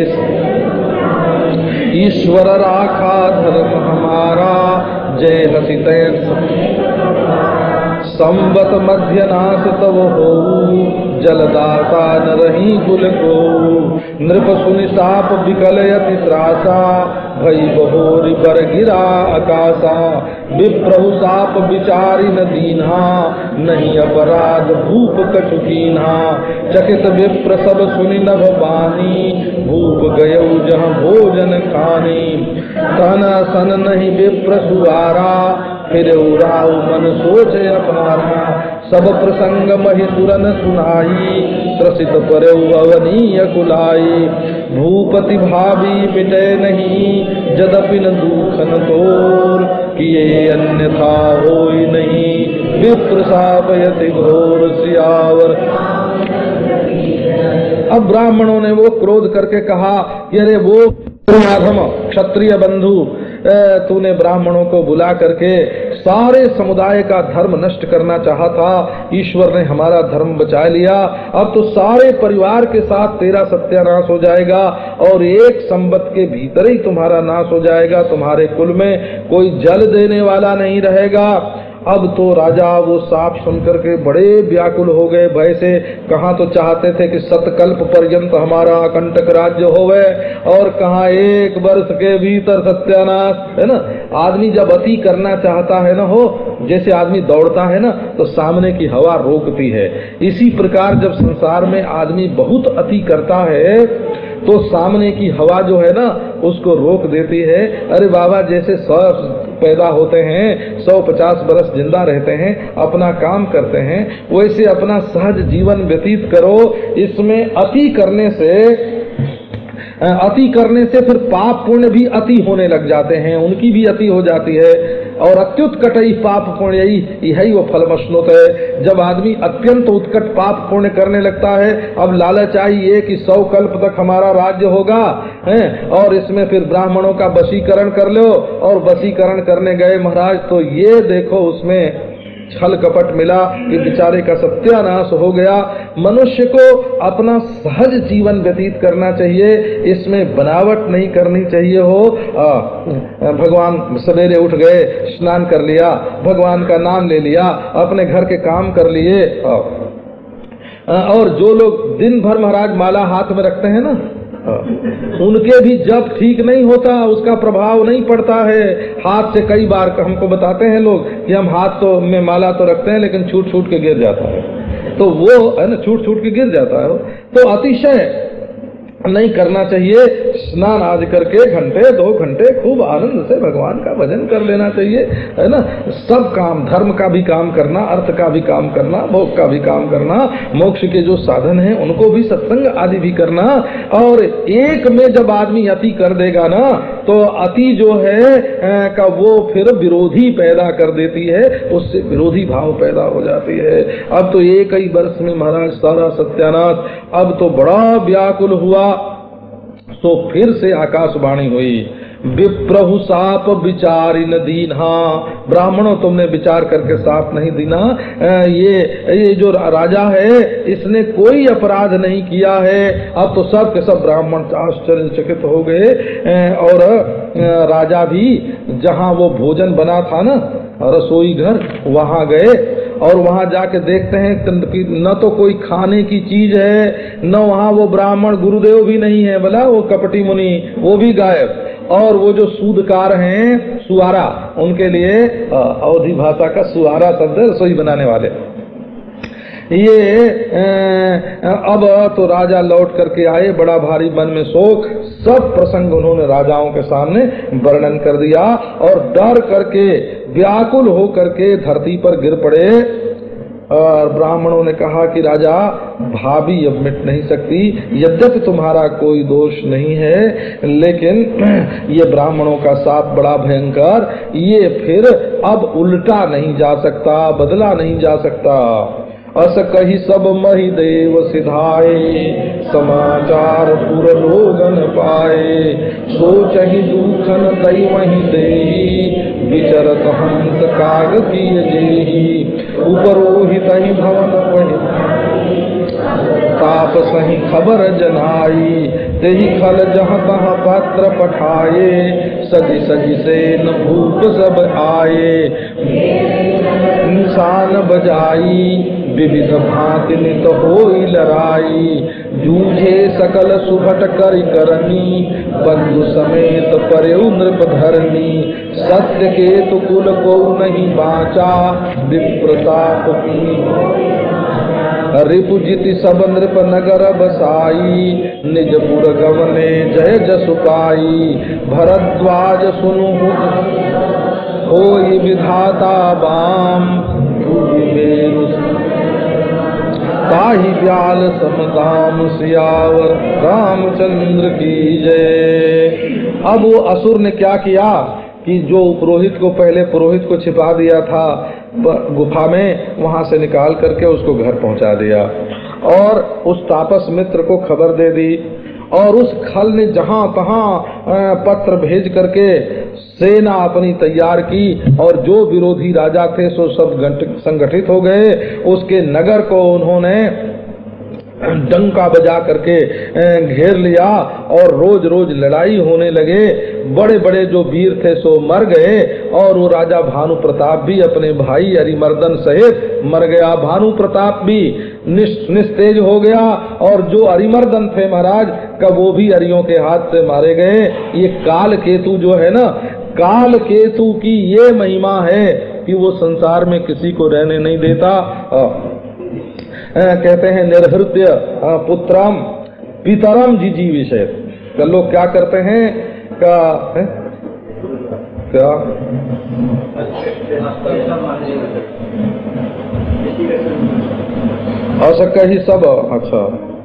Speaker 1: ईश्वर राखा धर्म हमारा, जय हसी तय संवत मध्य नाश तव हो, जलदाता न रही कुल को, नृप सुनि साप विकलयति त्रासा, भई बहोरी बर गिरा आकाशा, विप्रभु साप विचारी न दीन्हा, नहीं अपराध भूप कछु कीन्हा, चकित विप्र सब सुनि नभ बानी, भूप गयऊ जहाँ भोजन खानी, तन सन नहीं विप्र सुवारा, फिर उराऊ मन सोच अपारा, सब प्रसंग महिसुरन सुनाई, त्रसित परऊ अवनीय कुलाई, भूपति भावी मिटे नहीं, जदपि न दूखन तोर, किए अन्यथा होई नहीं, विप्र सापयति घोर सियावर। अब ब्राह्मणों ने वो क्रोध करके कहा, अरे वो क्षत्रिय बंधु, तूने ब्राह्मणों को बुला करके सारे समुदाय का धर्म नष्ट करना चाहा था, ईश्वर ने हमारा धर्म बचा लिया, अब तो सारे परिवार के साथ तेरा सत्यानाश हो जाएगा और एक संवत के भीतर ही तुम्हारा नाश हो जाएगा, तुम्हारे कुल में कोई जल देने वाला नहीं रहेगा। अब तो राजा वो साफ सुनकर के बड़े व्याकुल हो गए भय से। कहाँ तो चाहते थे कि सतकल्प पर्यंत हमारा कंटक राज्य होवे और कहाँ एक वर्ष के भीतर सत्यानाश, है ना। आदमी जब अति करना चाहता है ना, हो जैसे आदमी दौड़ता है ना तो सामने की हवा रोकती है, इसी प्रकार जब संसार में आदमी बहुत अति करता है तो सामने की हवा जो है ना उसको रोक देती है। अरे बाबा, जैसे सौ पैदा होते हैं, सौ पचास बरस जिंदा रहते हैं, अपना काम करते हैं, वैसे अपना सहज जीवन व्यतीत करो। इसमें अति करने से अति करने से फिर पाप पुण्य भी अति होने लग जाते हैं, उनकी भी अति हो जाती है। और अत्युत्कटई पाप पुण्य यही वो फलमश्नुत है। जब आदमी अत्यंत उत्कट पाप पुण्य करने लगता है, अब लालच आई ये कि सौ कल्प तक हमारा राज्य होगा, है, और इसमें फिर ब्राह्मणों का वशीकरण कर लो, और वशीकरण करने गए महाराज तो ये देखो उसमें छल कपट मिला कि बेचारे का सत्यानाश हो गया। मनुष्य को अपना सहज जीवन व्यतीत करना चाहिए, इसमें बनावट नहीं करनी चाहिए। हो आ, भगवान सवेरे उठ गए, स्नान कर लिया, भगवान का नाम ले लिया, अपने घर के काम कर लिए। आ, और जो लोग दिन भर महाराज माला हाथ में रखते हैं ना, उनके भी जब ठीक नहीं होता, उसका प्रभाव नहीं पड़ता है। हाथ से कई बार हमको बताते हैं लोग कि हम हाथ तो में माला तो रखते हैं लेकिन छूट छूट के गिर जाता है, तो वो है ना, छूट छूट के गिर जाता है। तो अतिशय नहीं करना चाहिए। स्नान आज करके घंटे दो घंटे खूब आनंद से भगवान का भजन कर लेना चाहिए, है ना। सब काम, धर्म का भी काम करना, अर्थ का भी काम करना, भोग का भी काम करना, मोक्ष के जो साधन हैं उनको भी सत्संग आदि भी करना। और एक में जब आदमी अति कर देगा ना तो अति जो है का वो फिर विरोधी पैदा कर देती है, उससे विरोधी भाव पैदा हो जाती है। अब तो एक ही वर्ष में महाराज सारा सत्यानाश। अब तो बड़ा व्याकुल हुआ, तो फिर से आकाशवाणी हुई, विप्रहु साप विचारी न दीन्हा। ब्राह्मणों, तुमने विचार करके साप नहीं दीना। ये ये जो राजा है इसने कोई अपराध नहीं किया है। अब तो सब के सब ब्राह्मण आश्चर्यचकित हो गए। और राजा भी जहाँ वो भोजन बना था ना, रसोई घर, वहाँ गए और वहाँ जाके देखते हैं कि न तो कोई खाने की चीज है, न वहाँ वो ब्राह्मण गुरुदेव भी नहीं है, बोला वो कपटी मुनि वो भी गायब। और वो जो सूदकार हैं, सुआरा, उनके लिए अवधी भाषा का सुआरा शब्द है, रसोई बनाने वाले। ये अब तो राजा लौट करके आए, बड़ा भारी मन में शोक। सब प्रसंग उन्होंने राजाओं के सामने वर्णन कर दिया और डर करके व्याकुल हो करके धरती पर गिर पड़े। और ब्राह्मणों ने कहा कि राजा भाभी अब मिट नहीं सकती, यद्यपि तुम्हारा कोई दोष नहीं है, लेकिन ये ब्राह्मणों का साप बड़ा भयंकर, ये फिर अब उल्टा नहीं जा सकता, बदला नहीं जा सकता। अस कही सब मही देव सिधाए, समाचार पुर लोगन पाए, सोच ही दुखन दई वही देही, विचरत हंस काग किए जेही, उपरोहित ही भवन वही ताप सही खबर जनाई, तेही खल जहाँ तहाँ पत्र पठाए, सजी सजी से न भूप सब आए, इंसान बजाई विविध भांति नित होई लड़ाई, जूझे सकल सुभट करि करनी, बंधु समेत परेउ नृप धरनी, सत्य के तु कुल को नहीं बाचा, विप्रताप की रिपुजिति सब नृप नगर बसाई, निजपुर गवने जय जसु पाई, भरद्वाज सुनु होई विधाता बाम, ताहि ब्याल समदाम सियावर रामचंद्र की जय। अब वो असुर ने क्या किया कि जो पुरोहित को पहले पुरोहित को छिपा दिया था गुफा में, वहां से निकाल करके उसको घर पहुंचा दिया और उस तापस मित्र को खबर दे दी, और उस खल ने जहां तहां पत्र भेज करके सेना अपनी तैयार की, और जो विरोधी राजा थे सो सब संगठित हो गए। उसके नगर को उन्होंने डंका बजा करके घेर लिया और रोज रोज लड़ाई होने लगे। बड़े बड़े जो वीर थे सो मर गए, और वो राजा भानु प्रताप भी अपने भाई अरिमर्दन सहित मर गया। भानु प्रताप भी निस्तेज हो गया, और जो अरिमर्दन थे महाराज का वो भी अरियों के हाथ से मारे गए। ये काल केतु जो है ना, काल केतु की ये महिमा है कि वो संसार में किसी को रहने नहीं देता। आ, कहते हैं निर्हृत्य पुत्रम पितरम जिजी विषय। तो लोग क्या करते हैं का है? क्या असक ही सब। अच्छा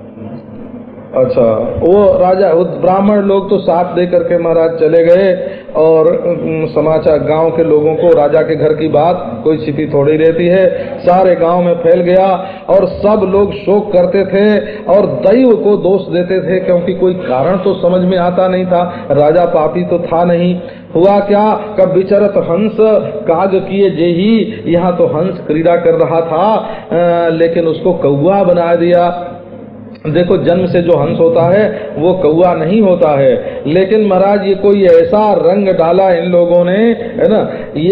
Speaker 1: अच्छा, वो राजा वो ब्राह्मण लोग तो साथ दे करके महाराज चले गए, और समाचार गांव के लोगों को राजा के घर की बात कोई छिपी थोड़ी रहती है, सारे गांव में फैल गया, और सब लोग शोक करते थे और दैव को दोष देते थे, क्योंकि कोई कारण तो समझ में आता नहीं था, राजा पापी तो था नहीं। हुआ क्या, कब विचरत हंस काग किए जेही, यहाँ तो हंस क्रीड़ा कर रहा था, आ, लेकिन उसको कौवा बना दिया। देखो, जन्म से जो हंस होता है वो कौवा नहीं होता है, लेकिन महाराज ये कोई ऐसा रंग डाला इन लोगों ने, है ना,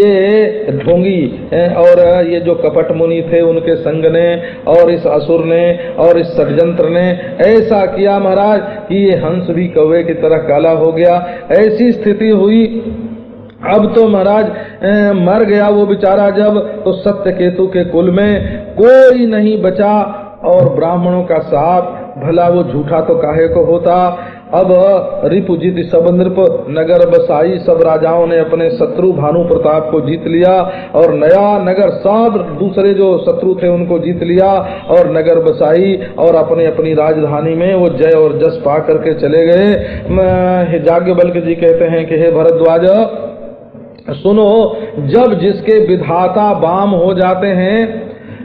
Speaker 1: ये ढोंगी और ये जो कपट मुनि थे उनके संग ने, और इस असुर ने और इस षड्यंत्र ने ऐसा किया महाराज कि ये हंस भी कौवे की तरह काला हो गया। ऐसी स्थिति हुई। अब तो महाराज मर गया वो बेचारा जब, तो सत्य केतु के कुल में कोई नहीं बचा, और ब्राह्मणों का साथ भला वो झूठा तो काहे को होता। अब रिपुजित सब नृप नगर बसाई, सब राजाओं ने अपने शत्रु भानु प्रताप को जीत लिया, और नया नगर सब दूसरे जो शत्रु थे उनको जीत लिया, और नगर बसाई, और अपने अपनी राजधानी में वो जय और जस पा करके चले गए। याज्ञवल्क्य जी कहते हैं कि हे भरद्वाज सुनो, जब जिसके विधाता बाम हो जाते हैं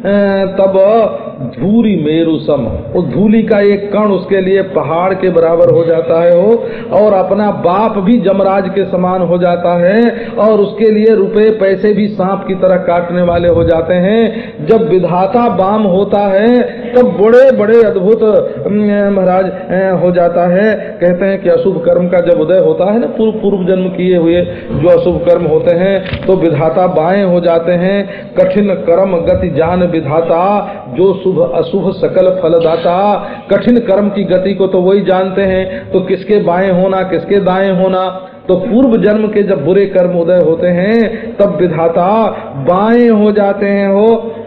Speaker 1: तब धूरी मेरु सम, उस धूली का एक कण उसके लिए पहाड़ के बराबर हो जाता है हो, और अपना बाप भी जमराज के समान हो जाता है, और उसके लिए रुपए पैसे भी सांप की तरह काटने वाले हो जाते हैं। जब विधाता बाम होता है तब बड़े बड़े अद्भुत महाराज हो जाता है। कहते हैं कि अशुभ कर्म का जब उदय होता है ना, पूर्व पूर्व जन्म किए हुए जो अशुभ कर्म होते हैं, तो विधाता बाएं हो जाते हैं। कठिन कर्म गति जान विधाता, जो शुभ अशुभ सकल फलदाता। कठिन कर्म की गति को तो वही जानते हैं, तो किसके बाएं होना किसके दाएं होना। तो पूर्व जन्म के जब बुरे कर्म उदय होते हैं तब विधाता बाएं हो जाते हैं हो।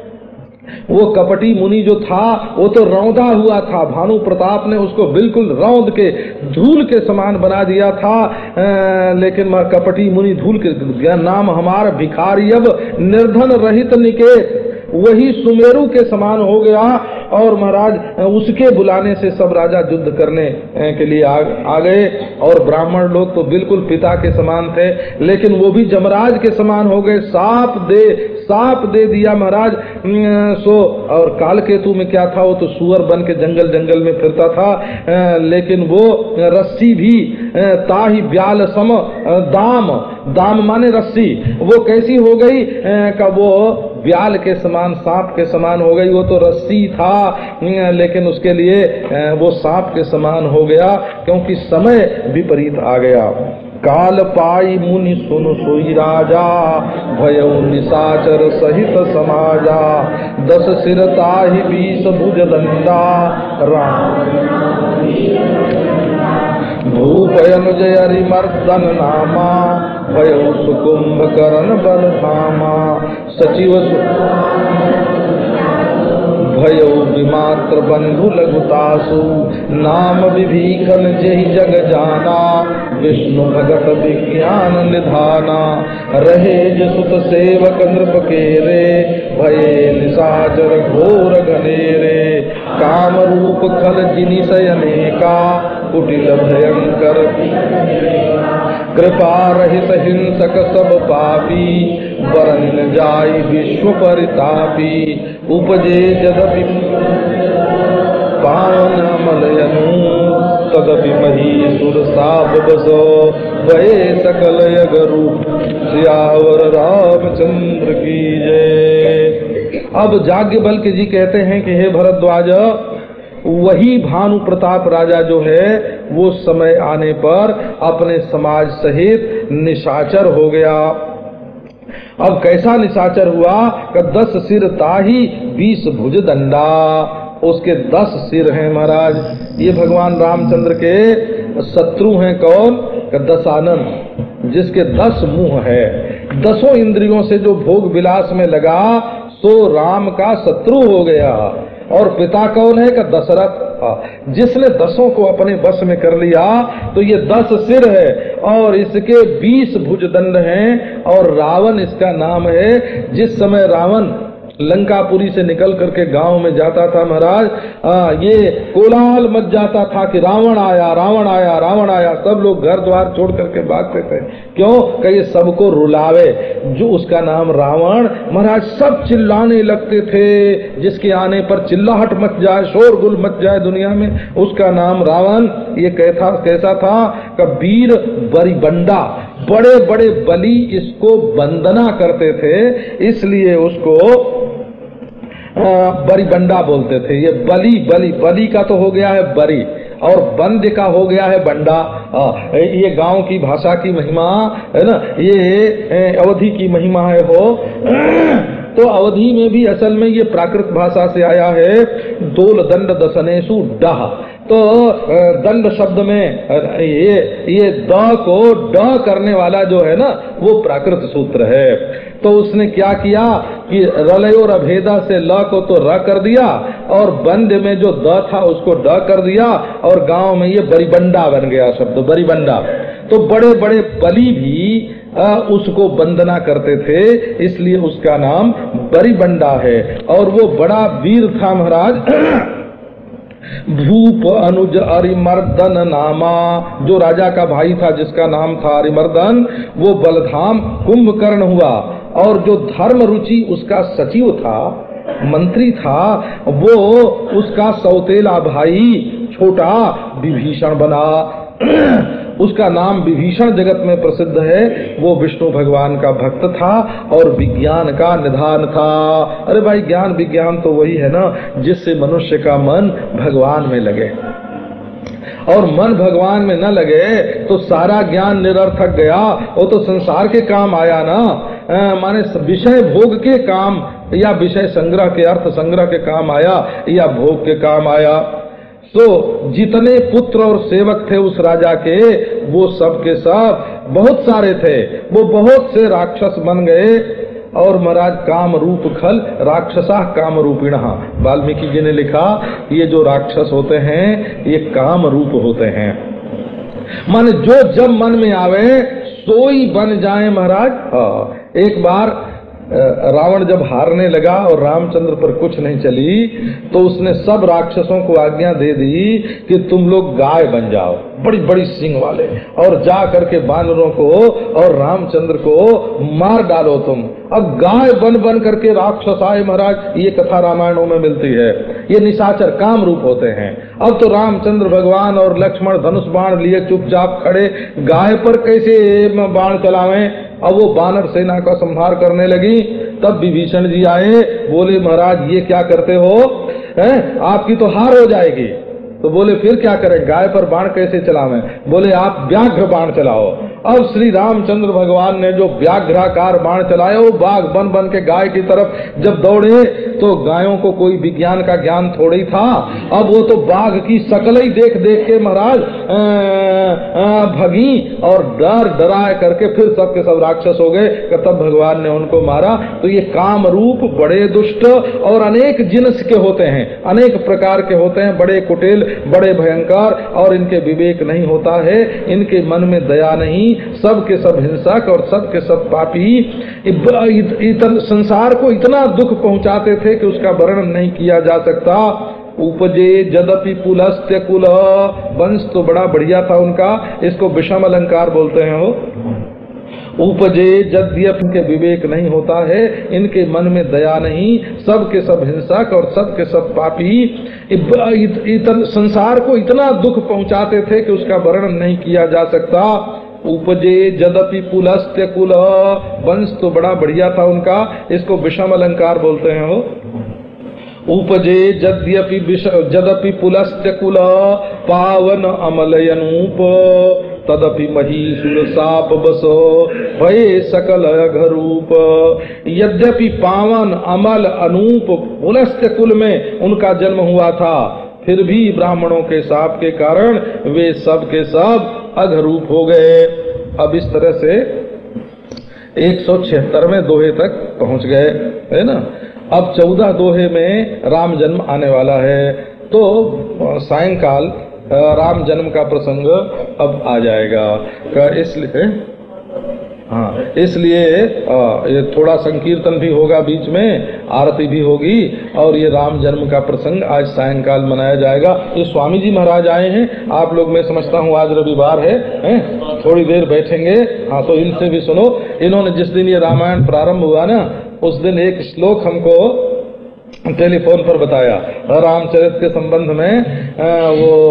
Speaker 1: वो कपटी मुनि जो था वो तो रौंदा हुआ था, भानु प्रताप ने उसको बिल्कुल रौंद के धूल के समान बना दिया था। आ, लेकिन कपटी मुनि धूल के नाम हमारा भिखारी अब निर्धन रहित निकेत, वही सुमेरु के समान हो गया। और महाराज उसके बुलाने से सब राजा युद्ध करने के लिए आ, आ गए। और ब्राह्मण लोग तो बिल्कुल पिता के समान थे, लेकिन वो भी जमराज के समान हो गए। साप दे साप दे दिया महाराज। सो और कालकेतु में क्या था, वो तो सुअर बन के जंगल जंगल में फिरता था, लेकिन वो रस्सी भी ताही ब्याल सम दाम दाम माने रस्सी, वो कैसी हो गई का वो ब्याल के समान, सांप के समान हो गई। वो तो रस्सी था, लेकिन उसके लिए वो सांप के समान हो गया, क्योंकि समय विपरीत आ गया। काल पाई मुनि सुन सोई राजा, भयउ निशाचर सहित समाजा। दस सिर ताहि बीस भुज दंडा, राम भूपयन जय हरिमर्दन नामा। भयउ सुकुंभ करण बल धामा। सचिव भयउ विमात्र बंधु लघुतासु। नाम विभीषण जहि जग जाना। विष्णु भगत विज्ञान निधाना। रहे जसुत सेवक नृप केरे। भये निशाचर घोर घनेरे। काम रूप खल जिनिसय अनेका। कुटिल भयंकर कृपा रहित हिंसक सब पापी। वरन जाई विश्व परितापी। उपजे जदपि पावन मलयनु। तदपि महीसुर साप बसो। भये सकल यगरु। सियावर रामचंद्र की जय। अब याज्ञवल्क्य जी कहते हैं कि हे भरद्वाज, वही भानु प्रताप राजा जो है वो समय आने पर अपने समाज सहित निशाचर हो गया। अब कैसा निशाचर हुआ कि दस सिर ताही बीस भुज दंडा। उसके दस सिर हैं महाराज। ये भगवान रामचंद्र के शत्रु हैं। कौन? कि दशानन, जिसके दस मुंह है। दसों इंद्रियों से जो भोग विलास में लगा सो राम का शत्रु हो गया। और पिता कौन है? का दशरथ, जिसने दसों को अपने बस में कर लिया। तो ये दस सिर है और इसके बीस भुजदंड हैं। और रावण इसका नाम है। जिस समय रावण लंकापुरी से निकल करके गांव में जाता था महाराज, आ, ये कोलाहल मच जाता था कि रावण आया, रावण आया, रावण आया। सब लोग घर द्वार छोड़ करके भागते थे। क्यों? कि ये सबको रुलावे। जो उसका नाम रावण महाराज, सब चिल्लाने लगते थे। जिसके आने पर चिल्लाहट मच जाए, शोरगुल मच जाए दुनिया में, उसका नाम रावण। ये कैसा कैसा था कि वीर बरिबंडा, बड़े बड़े बलि इसको वंदना करते थे, इसलिए उसको बरिबंडा बोलते थे। ये बलि बलि बलि का तो हो गया है बरी, और बंद का हो गया है बंडा। ये गांव की भाषा की महिमा है ना, ये अवधि की महिमा है। हो तो अवधि में भी असल में ये प्राकृत भाषा से आया है। दोल दंड दसनेसु डह। तो दंड शब्द में ये ये द को ड करने वाला जो है ना, वो प्राकृत सूत्र है। तो उसने क्या किया कि रलयो रभेदा से ल को तो र कर दिया, और बंद में जो द था उसको ड कर दिया, और गांव में ये बरिबंडा बन गया शब्द, बरिबंडा। तो बड़े बड़े बलि भी आ, उसको वंदना करते थे, इसलिए उसका नाम बरिबंडा है। और वो बड़ा वीर था महाराज। भूप अनुज अरिमर्दन नामा, जो राजा का भाई था जिसका नाम था अरिमर्दन, वो बलधाम कुंभकर्ण हुआ। और जो धर्म रुचि उसका सचिव था, मंत्री था, वो उसका सौतेला भाई छोटा विभीषण बना। उसका नाम विभीषण जगत में प्रसिद्ध है। वो विष्णु भगवान का भक्त था और विज्ञान का निधान था। अरे भाई, ज्ञान विज्ञान तो वही है ना जिससे मनुष्य का मन भगवान में लगे, और मन भगवान में न लगे तो सारा ज्ञान निरर्थक गया। वो तो संसार के काम आया ना, आ, माने विषय भोग के काम, या विषय संग्रह के, अर्थ संग्रह के काम आया, या भोग के काम आया। तो जितने पुत्र और सेवक थे उस राजा के, वो सब के सब बहुत सारे थे। वो बहुत से राक्षस बन गए। और महाराज काम रूप खल राक्षसा काम रूपिण, वाल्मीकि जी ने लिखा, ये जो राक्षस होते हैं ये काम रूप होते हैं। माने जो जब मन में आवे सोई बन जाए महाराज। एक बार रावण जब हारने लगा और रामचंद्र पर कुछ नहीं चली तो उसने सब राक्षसों को आज्ञा दे दी कि तुम लोग गाय बन जाओ, बड़ी बड़ी सींग वाले, और जा करके बानरों को और रामचंद्र को मार डालो तुम। अब गाय बन बन करके राक्षस आए महाराज, ये कथा रामायणों में मिलती है। ये निशाचर काम रूप होते हैं। अब तो रामचंद्र भगवान और लक्ष्मण धनुष बाण लिए चुपचाप खड़े, गाय पर कैसे बाण चलावें। अब वो बानर सेना का संहार करने लगी। तब विभीषण जी आए, बोले महाराज ये क्या करते हो, हैं? आपकी तो हार हो जाएगी। तो बोले फिर क्या करें, गाय पर बाण कैसे चलावें। बोले आप व्याघ्र बाण चलाओ। अब श्री रामचंद्र भगवान ने जो व्याघ्राकार बाण चलाया, वो बाघ बन बन के गाय की तरफ जब दौड़े तो गायों को कोई विज्ञान का ज्ञान थोड़ी ही था। अब वो तो बाघ की शकल ही देख देख के महाराज भगी और डर डराए करके फिर सबके सब राक्षस हो गए। तब भगवान ने उनको मारा। तो ये काम रूप बड़े दुष्ट और अनेक जिनस के होते हैं, अनेक प्रकार के होते हैं, बड़े कुटिल, बड़े भयंकर, और इनके विवेक नहीं होता है, इनके मन में दया नहीं, सब के सब हिंसक और सब के सब पापी। इत, इत, संसार को इतना दुख पहुंचाते थे कि उसका वर्णन नहीं किया जा सकता। उपजे जदपि पुलस्त्य कुल, वंश तो बड़ा बढ़िया था उनका, इसको विषम अलंकार बोलते हैं। वो उपजे यद्यपि इनके विवेक नहीं होता है, इनके मन में दया नहीं, सब के सब हिंसक और सब के सब पापी। इत, इत, संसार को इतना दुख पहुंचाते थे कि उसका वर्णन नहीं किया जा सकता। उपजे जदपि पुलस्त्य कुल, वंश तो बड़ा बढ़िया था उनका, इसको विषम अलंकार बोलते हैं। वो उपजे यद्यपि जदपि पुलस्त्य कुल, पावन अमलयनूप, तदपि महीसुर साप बसो भये सकल अघरूप। यद्यपि पावन अमल अनूप पुलस्त्य कुल में उनका जन्म हुआ था, फिर भी ब्राह्मणों के शाप के कारण वे सब के सब अघरूप हो गए। अब इस तरह से एक सौ छिहत्तरवें दोहे तक पहुंच गए, है ना। अब चौदह दोहे में राम जन्म आने वाला है। तो सायंकाल राम जन्म का प्रसंग अब आ जाएगा। इसलिए हाँ, इसलिए ये थोड़ा संकीर्तन भी होगा, बीच में आरती भी होगी, और ये राम जन्म का प्रसंग आज सायंकाल मनाया जाएगा। ये स्वामी जी महाराज आए हैं, आप लोग, मैं समझता हूँ आज रविवार है, हैं? थोड़ी देर बैठेंगे। हाँ, तो इनसे भी सुनो। इन्होंने जिस दिन ये रामायण प्रारंभ हुआ ना, उस दिन एक श्लोक हमको टेलीफोन पर बताया रामचरित के संबंध में। आ,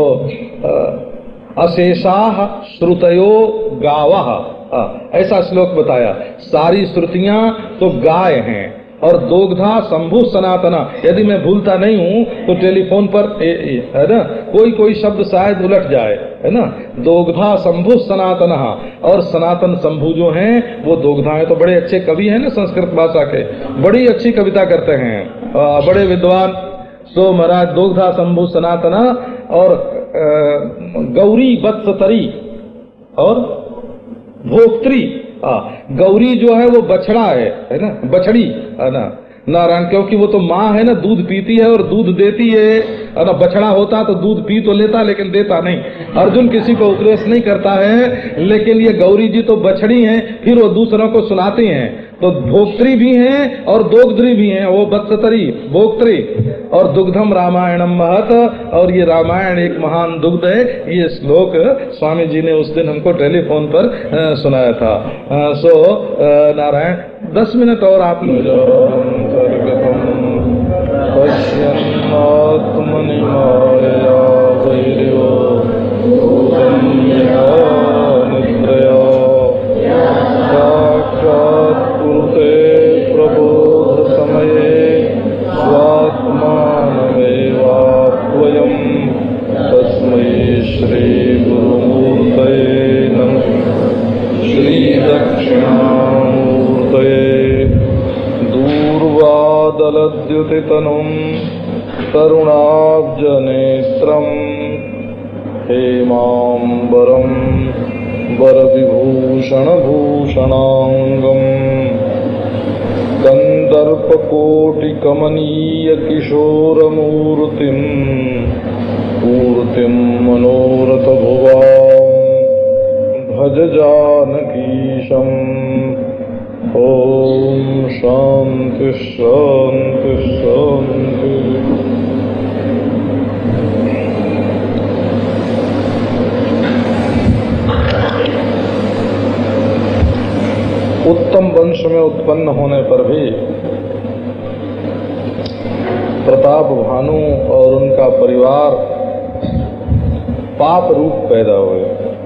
Speaker 1: वो अशेषाः श्रुतयो गावः, ऐसा श्लोक बताया। सारी श्रुतियां तो गाय हैं, और दोग्धा शंभु सनातना। यदि मैं भूलता नहीं हूँ तो टेलीफोन पर ए, ए, है ना, कोई कोई शब्द शायद उलट जाए, है ना। दोग्धा शंभु सनातना, और सनातन शंभु जो हैं वो दोग्धाएं। तो बड़े अच्छे कवि हैं ना संस्कृत भाषा के, बड़ी अच्छी कविता करते हैं, आ, बड़े विद्वान। सो महाराज दोग्धा शंभु सनातना, और गौरी वत्सतरी और भोक्त्री। आ, गौरी जो है वो बछड़ा है, है ना, बछड़ी, है ना, नारायण, क्योंकि वो तो माँ है ना, दूध पीती है और दूध देती है, है ना। बछड़ा होता तो दूध पी तो लेता, लेकिन देता नहीं। अर्जुन किसी को उपदेश नहीं करता है, लेकिन ये गौरी जी तो बछड़ी हैं, फिर वो दूसरों को सुनाती हैं। तो भोक्त्री भी हैं और दोग्ध्री भी हैं, वो वत्सतरी भोक्त्री। और दुग्धम रामायणम महत, और ये रामायण एक महान दुग्ध है। ये श्लोक स्वामी जी ने उस दिन हमको टेलीफोन पर आ, सुनाया था। आ, सो आ, नारायण, दस मिनट और आप प्रबोध समये स्वात्मानमेवाप्ययम् तस्मै श्री गुरुमूर्तये नमः। श्री दक्षिणामूर्तये दूर्वादलद्युतितनुं तरुणाब्जनेत्रम् हेमाम्बरम् वरविभूषणभूषणाङ्गम् कन्दर्पकोटिकमनीयकिशोरमूर्तिम् मूर्तिम् मनोरथभुवाम् भज जानकीशम्। ओम शांति शांति शांति। उत्तम वंश में उत्पन्न होने पर भी प्रताप भानु और उनका परिवार पाप रूप पैदा हुए।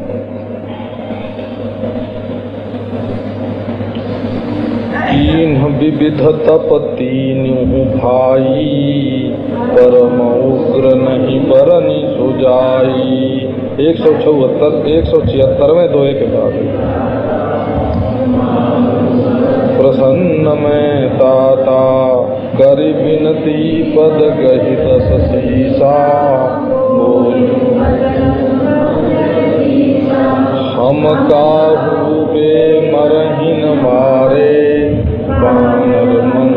Speaker 1: तीन विविध तप तीनू भाई, परम उग्र नहीं बरनी सुजाई। एक सौ चौहत्तर एक सौ छिहत्तरवें दोहे के बाद प्रसन्न में ताता करि बिनती पद कहि दस सीसा। बोल हम काहू बे मरहिन मारे, बानर मन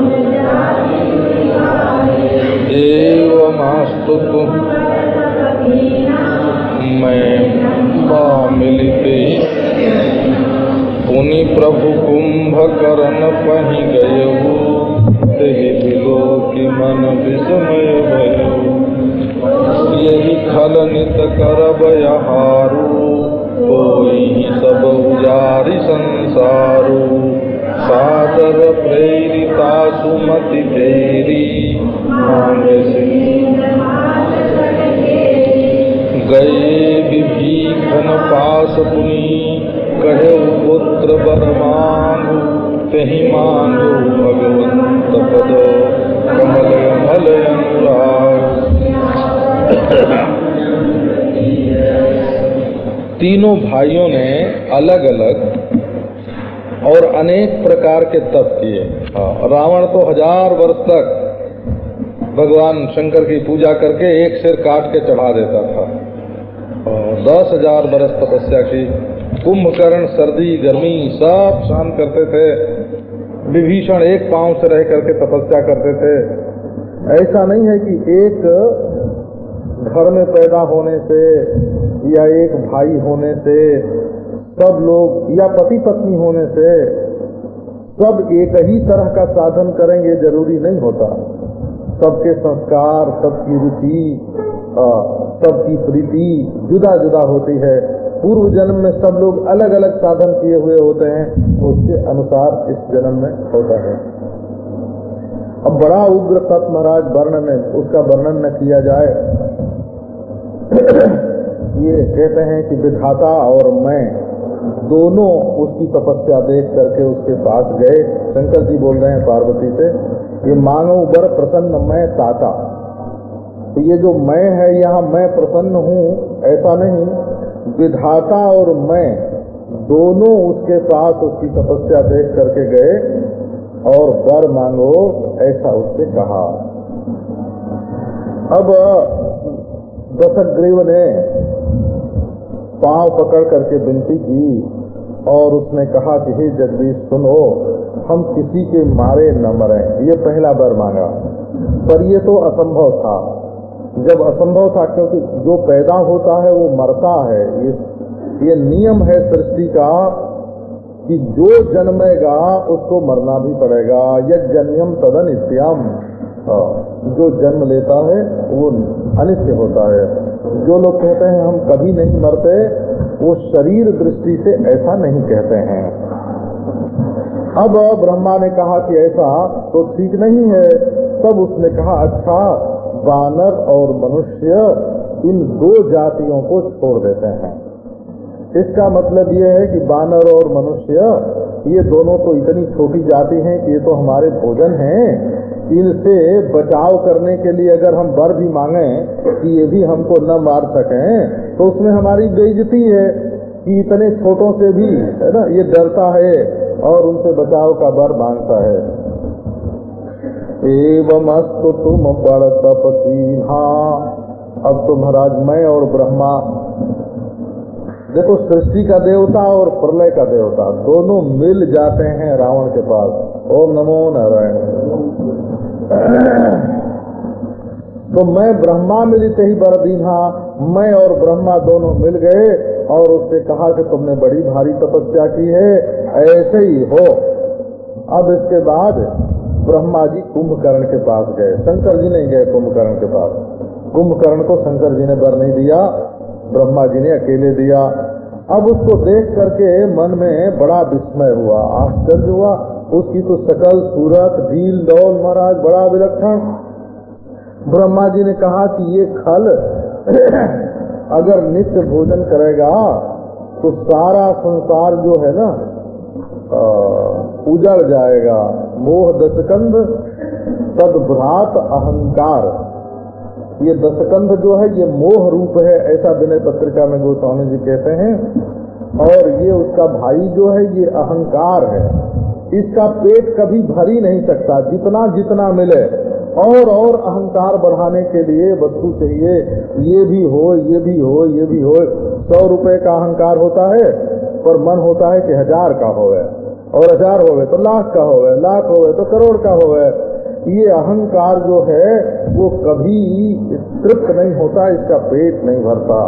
Speaker 1: एवमास्तु मैं मिलते पुनि प्रभु कुंभकर्ण पहि गयहु, तेहि बिलोकि मन विस्मय भयहु। यही खल नित करब यहारू, कोई सब उजारि संसारू। सादर प्रेरिता सुमति तेरी, मांगे से गए विभीषण पास पुनि। कहे पुत्र बर मांगु, तेहि मांगु भगवंत पद कमल कमल अनुराग। तीनों भाइयों ने अलग अलग और अनेक प्रकार के तप किए। रावण तो हजार वर्ष तक भगवान शंकर की पूजा करके एक सिर काट के चढ़ा देता था। दस हजार बरस तपस्या की। कुंभकर्ण सर्दी गर्मी सब सहन करते थे। विभीषण एक पांव से रह करके तपस्या करते थे। ऐसा नहीं है कि एक घर में पैदा होने से या एक भाई होने से सब लोग या पति पत्नी होने से सब एक ही तरह का साधन करेंगे, जरूरी नहीं होता। सबके संस्कार, सबकी रुचि, सबकी प्रीति जुदा जुदा होती है। पूर्व जन्म में सब लोग अलग अलग साधन किए हुए होते हैं, उसके अनुसार इस जन्म में होता है। अब बड़ा उग्र तप महाराज वर्णन है, उसका वर्णन न किया जाए। ये कहते हैं कि विधाता और मैं दोनों उसकी तपस्या देख करके उसके पास गए। शंकर जी बोल रहे हैं पार्वती से, ये मांगो बर प्रसन्न मैं ताता। तो ये जो मैं है यहाँ मैं प्रसन्न हूँ ऐसा नहीं, विधाता और मैं दोनों उसके पास उसकी तपस्या देख करके गए और वर मांगो ऐसा उससे कहा। अब दशग्रीव ने पांव पकड़ करके विनती की और उसने कहा कि हे जगदीश सुनो, हम किसी के मारे न मरें। ये पहला वर मांगा, पर ये तो असंभव था। जब असंभव था क्योंकि जो पैदा होता है वो मरता है। ये ये नियम है सृष्टि का कि जो जन्मेगा उसको मरना भी पड़ेगा। यज्जन्यम तदनित्यम, जो जन्म लेता है वो अनित्य होता है। जो लोग कहते हैं हम कभी नहीं मरते, वो शरीर दृष्टि से ऐसा नहीं कहते हैं। अब ब्रह्मा ने कहा कि ऐसा तो ठीक नहीं है। तब उसने कहा अच्छा, वानर और मनुष्य इन दो जातियों को छोड़ देते हैं। इसका मतलब ये है कि वानर और मनुष्य ये दोनों तो इतनी छोटी जाति हैं कि ये तो हमारे भोजन हैं। इनसे बचाव करने के लिए अगर हम वर भी मांगे कि ये भी हमको न मार सकें तो उसमें हमारी बेइज्जती है कि इतने छोटों से भी है ना ये डरता है और उनसे बचाव का वर मांगता है। एवं अस्तु तुम बड़ तप कीन्हा। अब तो महाराज मैं और ब्रह्मा, देखो सृष्टि का देवता और प्रलय का देवता दोनों मिल जाते हैं रावण के पास। ओम नमो नारायण। तो मैं ब्रह्मा मिलते ही बर दीन्हा, मैं और ब्रह्मा दोनों मिल गए और उससे कहा कि तुमने बड़ी भारी तपस्या की है, ऐसे ही हो अब इसके बाद ब्रह्मा जी कुंभकर्ण के पास गए, शंकर जी नहीं गए कुंभकर्ण के पास। कुंभकर्ण को शंकर जी ने वर नहीं दिया, ब्रह्मा जी ने अकेले दिया। अब उसको देख करके मन में बड़ा विस्मय हुआ, आश्चर्य हुआ। उसकी तो सकल सूरत ढील डौल महाराज बड़ा विलक्षण। ब्रह्मा जी ने कहा कि ये खल अगर नित्य भोजन करेगा तो सारा संसार जो है ना उजड़ जाएगा। मोह दशकंध तद्भ्रात अहंकार, ये दशकंध जो है ये मोह रूप है, ऐसा विनय पत्रिका में गोस्वामी जी कहते हैं। और ये उसका भाई जो है ये अहंकार है, इसका पेट कभी भर ही नहीं सकता, जितना जितना मिले। और और अहंकार बढ़ाने के लिए वस्तु चाहिए, ये भी हो ये भी हो ये भी हो। सौ रुपए का अहंकार होता है पर मन होता है कि हजार का होवे, और हजार होवे तो लाख का होवे, लाख होवे तो करोड़ का होवे। ये अहंकार जो है वो कभी तृप्त नहीं होता, इसका पेट नहीं भरता।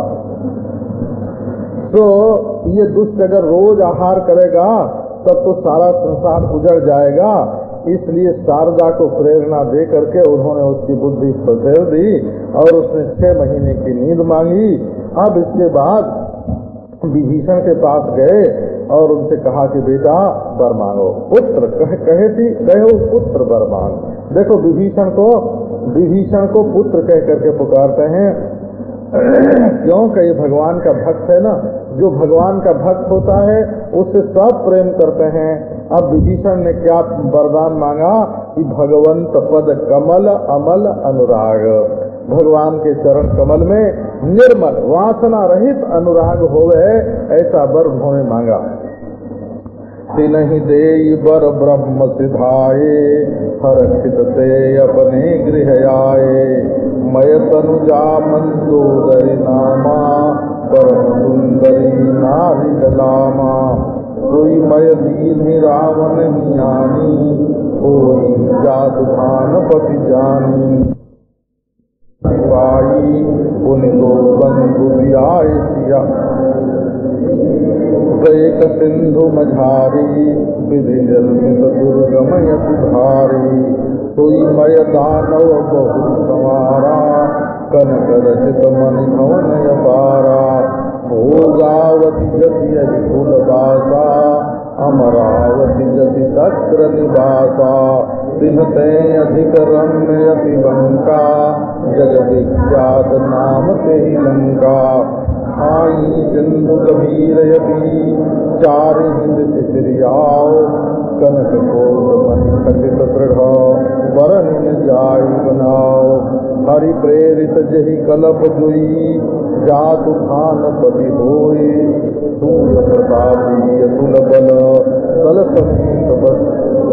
Speaker 1: तो ये दुष्ट अगर रोज आहार करेगा तब तो सारा संसार उजड़ जाएगा। इसलिए शारदा को प्रेरणा दे करके उन्होंने उसकी बुद्धि फसेल दी और उसने छह महीने की नींद मांगी। अब इसके बाद विभीषण के पास गए और उनसे कहा कि बेटा वर मांगो, पुत्र कह, कहे थी कहो पुत्र वर मांग। देखो विभीषण को विभीषण को पुत्र कह करके पुकारते हैं, क्यों कि ये भगवान का भक्त है ना। जो भगवान का भक्त होता है उससे सब प्रेम करते हैं। अब विभीषण ने क्या वरदान मांगा कि भगवंत पद कमल अमल अनुराग, भगवान के चरण कमल में निर्मल वासना रहित अनुराग होवे, ऐसा वर उन्होंने मांगा। तिन्हि देई बर ब्रह्म सिधाए, हरखित ते अपने गृह आए। मय तनुजा मंदोदरी नामा, परम सुंदरी नारी जलामा। कोई मय दीन रावण ज्ञानी, कोई जात भान पति जानी। पाई पुनितो बंधु आय सिया, एक सिंधु मझारी। विधि जन्मित दुर्गमयति भारी। सोई मय दानव बहु संवारा, कनक रचित मणि भवन अपारा। भोगावती जति यदि कुलवासा, अमरावती जति शक्र निवासा। तिन्हते अधिक रम्य अति लंका, जग विख्यात नाम ते लंका। खाई सिंधु कबीर यति, चारि हिंद सिरियाओ। कनक कोट मणि खचित दृढ़, वरन जाय बनाओ। हरि प्रेरित जहि कलप जोई, जातु खान पति होय। सूर्य प्रतापी अतुल बल, कल समेत बस।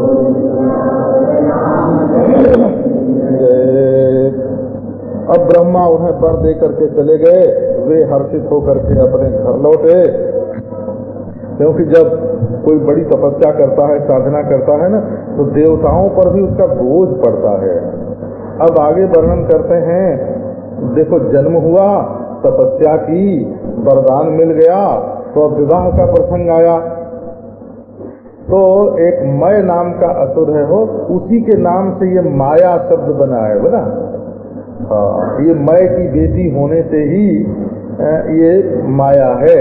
Speaker 1: अब ब्रह्मा उन्हें वर दे करके चले गए। वे हर्षित होकर के अपने घर लौटे, क्योंकि जब कोई बड़ी तपस्या करता है, साधना करता है ना, तो देवताओं पर भी उसका बोझ पड़ता है। अब आगे वर्णन करते हैं, देखो जन्म हुआ, तपस्या की, वरदान मिल गया, तो अब विवाह का प्रसंग आया। तो एक मय नाम का असुर है, हो उसी के नाम से ये माया शब्द बना है बोला। हाँ, ये मय की बेटी होने से ही ये माया है।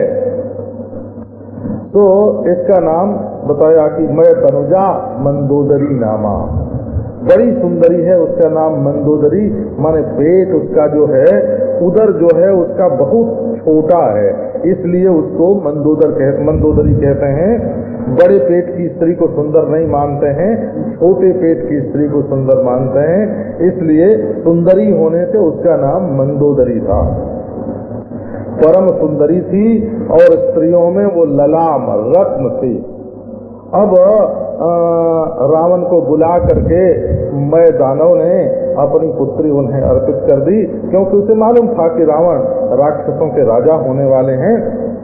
Speaker 1: तो इसका नाम बताया कि मय तनुजा मंदोदरी नामा, बड़ी सुंदरी है, उसका नाम मंदोदरी। माने पेट उसका जो है, उदर जो है उसका बहुत छोटा है, इसलिए उसको मंदोदर कह मंदोदरी कहते हैं। बड़े पेट की स्त्री को सुंदर नहीं मानते हैं, छोटे पेट की स्त्री को सुंदर मानते हैं, इसलिए सुंदरी होने से उसका नाम मंदोदरी था। परम सुंदरी थी और स्त्रियों में वो ललाम रत्न थी। अब रावण को बुला करके मय दानव ने अपनी पुत्री उन्हें अर्पित कर दी, क्योंकि उसे मालूम था कि रावण राक्षसों के राजा होने वाले हैं।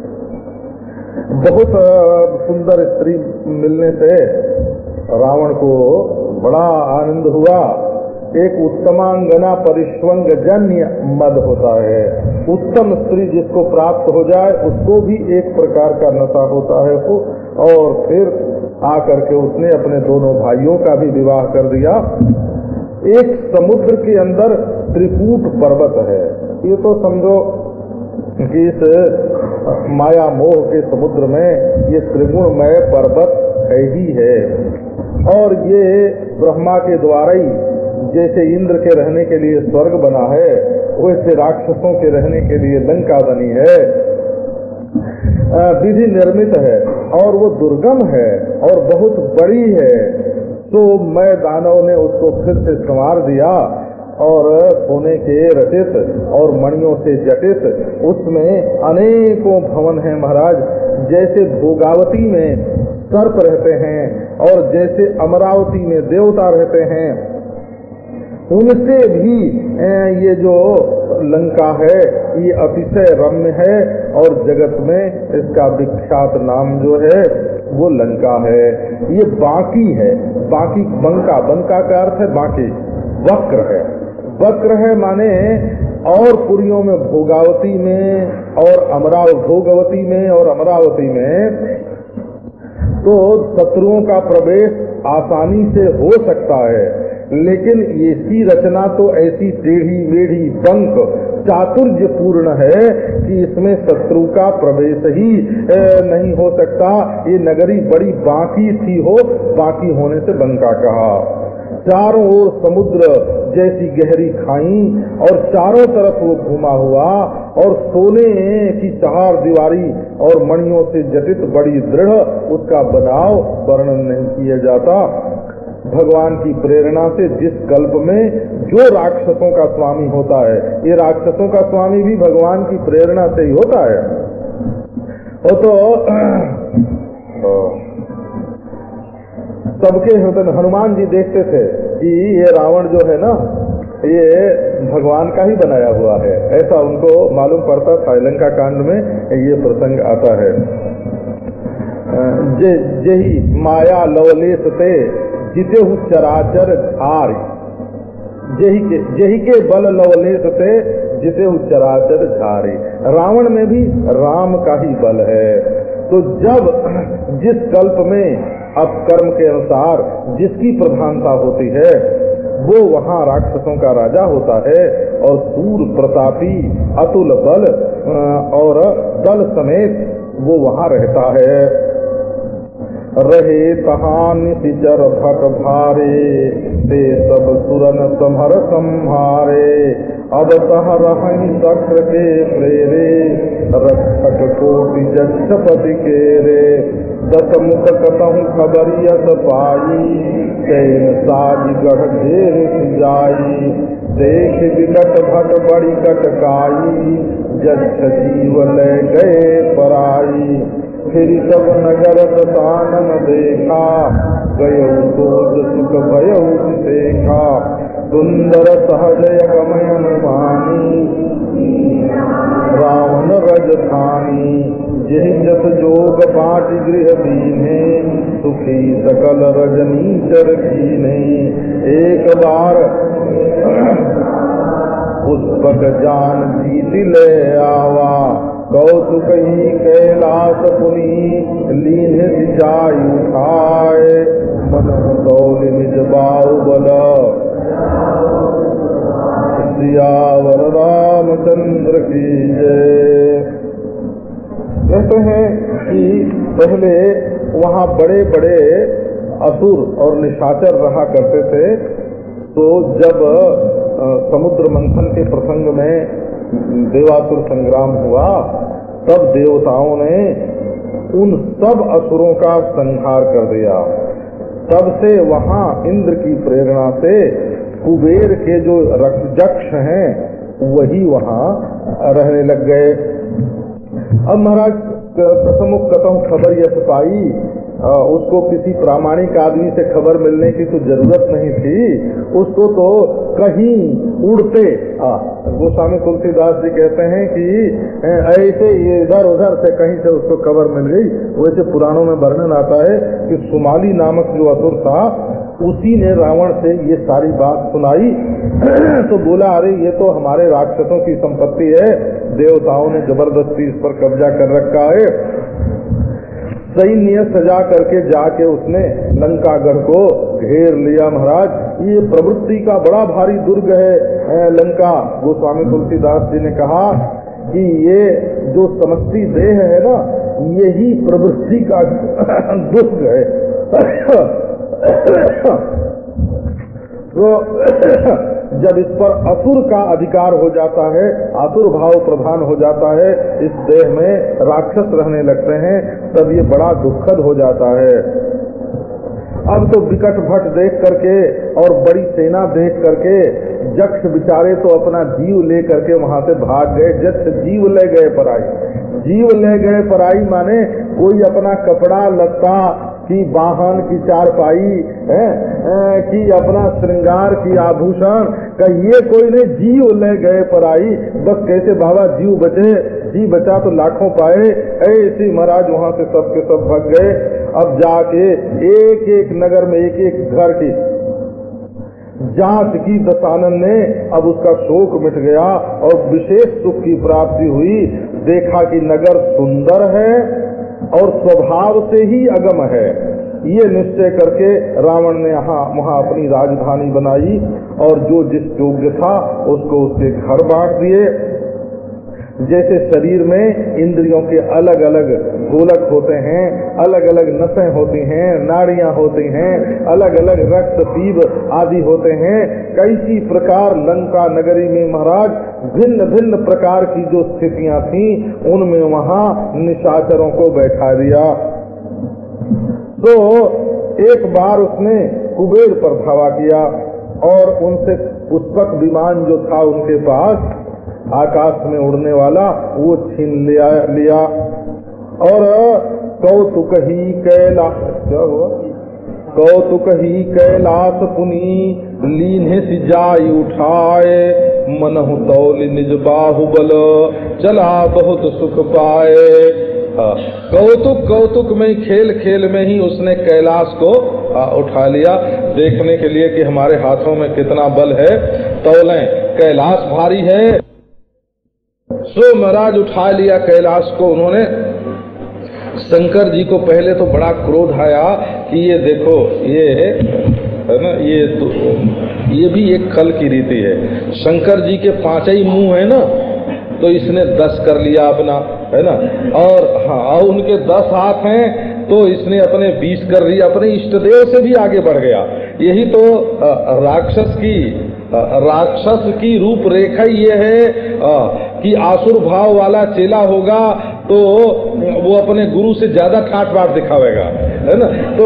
Speaker 1: बहुत सुंदर स्त्री मिलने से रावण को बड़ा आनंद हुआ। एक उत्तमांगना परिष्वंग जन्य मद होता है, उत्तम स्त्री जिसको प्राप्त हो जाए उसको भी एक प्रकार का नशा होता है। और फिर आकर के उसने अपने दोनों भाइयों का भी विवाह कर दिया। एक समुद्र के अंदर त्रिकूट पर्वत है। ये तो समझो कि इस माया मोह के समुद्र में ये त्रिगुणमय पर्वत है ही है। और ये ब्रह्मा के द्वारा ही जैसे इंद्र के रहने के लिए स्वर्ग बना है, वैसे राक्षसों के रहने के लिए लंका बनी है, विधि निर्मित है और वो दुर्गम है और बहुत बड़ी है। तो मैं दानव ने उसको फिर से संवार दिया और सोने के रचित और मणियों से जटित उसमें अनेकों भवन हैं महाराज। जैसे भोगावती में सर्प रहते हैं और जैसे अमरावती में देवता रहते हैं, उनसे भी ये जो लंका है ये अतिशय रम्य है और जगत में इसका विख्यात नाम जो है वो लंका है। ये बाकी है, बाकी बंका, बंका का अर्थ है बाकी, वक्र है। वक्र है माने और पुरियों में भोगावती में और अमराव भोगवती में और अमरावती में तो शत्रुओं का प्रवेश आसानी से हो सकता है, लेकिन इसकी रचना तो ऐसी टेढ़ी मेढ़ी बंक चातुर्य पूर्ण है कि इसमें शत्रु का प्रवेश ही नहीं हो सकता। ये नगरी बड़ी बाकी थी हो, बाकी होने से बंका कहा। चारों ओर समुद्र जैसी गहरी खाई और चारों तरफ वो घुमा हुआ और सोने की चार दीवारी और मणियों से जटित बड़ी दृढ़ उसका बनाव वर्णन नहीं किया जाता। भगवान की प्रेरणा से जिस कल्प में जो राक्षसों का स्वामी होता है, ये राक्षसों का स्वामी भी भगवान की प्रेरणा से ही होता है। वो तो सबके हृदय हनुमान जी देखते थे कि ये रावण जो है ना ये भगवान का ही बनाया हुआ है, ऐसा उनको मालूम पड़ता था। लंका कांड में ये प्रसंग आता है। जे जेही माया लवलेश ते जिते हु चराचर झारी, जेही के जेही के बल लवलेश ते जिते हु चराचर झारी। रावण में भी राम का ही बल है। तो जब जिस कल्प में अब कर्म के अनुसार जिसकी प्रधानता होती है वो वहाँ राक्षसों का राजा होता है और सूर प्रतापी अतुल बल और दल समेत वो वहाँ रहता है। रहे तहान निचर भट भारे ते सब सुरन समर संहारे। अब तह रहं चक्र के प्रेरे रक्षक कोटि जक्षपति के रे। दस मुख कतहु खबरियत पाई तैन साज गढ़ ढेर जाई। देख विकट भट बड़ी कटकाई जक्ष जीव ले गए पराई। फिर सब नगर दानन देखा गयो सोच सुख भयो देखा। सुंदर सहज गमयन वाणी रावण रजधानी। यही जस जोग पाट गृह दीने सुखी सकल रजनी चर कीने। एक बार पुष्पक जान जीत ले आवा कौतुक ही कैलाश पुनी। लीन सिंचाई उठाए मन दौल निज बाहुबल। सियावर रामचंद्र की जय। कहते हैं कि पहले वहाँ बड़े बड़े असुर और निशाचर रहा करते थे। तो जब समुद्र मंथन के प्रसंग में देवासुर संग्राम हुआ तब देवताओं ने उन सब असुरों का संहार कर दिया। तब से वहाँ इंद्र की प्रेरणा से कुबेर के जो यक्ष हैं वही वहाँ रहने लग गए। अब महाराज प्रसमुख कतहु खबर यश पाई, उसको किसी प्रामाणिक आदमी से खबर मिलने की तो जरूरत नहीं थी। उसको तो कहीं उड़ते, गोस्वामी तुलसीदास जी कहते हैं कि ऐसे इधर उधर से कहीं से उसको खबर मिल गई। वैसे पुराणों में वर्णन आता है कि सुमाली नामक जो असुर था उसी ने रावण से ये सारी बात सुनाई। तो बोला अरे ये तो हमारे राक्षसों की संपत्ति है, देवताओं ने जबरदस्ती इस पर कब्जा कर रखा है। सैन्य सजा करके जाके उसने लंकागढ़ को घेर लिया। महाराज ये प्रवृत्ति का बड़ा भारी दुर्ग है लंका। गोस्वामी तुलसीदास जी ने कहा कि ये जो समष्टि देह है ना, यही प्रवृत्ति का दुर्ग है। तो जब इस पर असुर का अधिकार हो जाता है, असुर भाव प्रधान हो जाता है, इस देह में राक्षस रहने लगते हैं, तब ये बड़ा दुखद हो जाता है। अब तो विकट भट देख करके और बड़ी सेना देख करके जक्ष बिचारे तो अपना जीव ले करके वहां से भाग गए। जक्ष जीव ले गए पराई, जीव ले गए पराई माने कोई अपना कपड़ा लत्ता की वाहन की चारपाई है कि अपना श्रृंगार की आभूषण का ये कोई ने जीव ले गए पराई। बस कैसे बाबा जीव बचे, जीव बचा तो लाखों पाए, ऐसे महाराज वहां से सब के सब भाग गए। अब जाके एक एक नगर में एक एक घर की जांच की दशानन ने, अब उसका शोक मिट गया और विशेष सुख की प्राप्ति हुई। देखा कि नगर सुंदर है और स्वभाव से ही अगम है। ये निश्चय करके रावण ने यहाँ वहाँ अपनी राजधानी बनाई और जो जिस योग्य था उसको उसके घर बांट दिए। जैसे शरीर में इंद्रियों के अलग अलग गोलक होते हैं, अलग अलग नसें होती हैं, नाड़ियां होती हैं, अलग अलग रक्त पीव आदि होते हैं, कैसी प्रकार लंका नगरी में महाराज भिन्न भिन्न प्रकार की जो स्थितियां थीं, उनमें वहां निशाचरों को बैठा दिया। तो एक बार उसने कुबेर पर धावा किया और उनसे पुष्पक विमान जो था उनके पास आकाश में उड़ने वाला, वो छीन लिया लिया और कौतुक ही कैलाश, क्या हुआ, कौतुक ही कैलाश पुनी लीन्हे सी जाई उठाए, मनहु तौल निज बाहुबल चला बहुत सुख पाए। कौतुक कौतुक में ही, खेल खेल में ही उसने कैलाश को आ, उठा लिया, देखने के लिए कि हमारे हाथों में कितना बल है। तौलें कैलाश भारी है, सो महाराज उठा लिया कैलाश को उन्होंने। शंकर जी को पहले तो बड़ा क्रोध आया कि ये देखो, ये है ना, ये तो ये भी एक खल की रीति है। शंकर जी के पांच ही मुंह है ना, तो इसने दस कर लिया अपना, है ना, और हाँ उनके दस हाथ हैं तो इसने अपने बीस कर लिया, अपने इष्ट देव से भी आगे बढ़ गया। यही तो राक्षस की राक्षस की रूपरेखा ये है कि आसुर भाव वाला चेला होगा तो वो अपने गुरु से ज्यादा ठाट बाट दिखावेगा, है ना, तो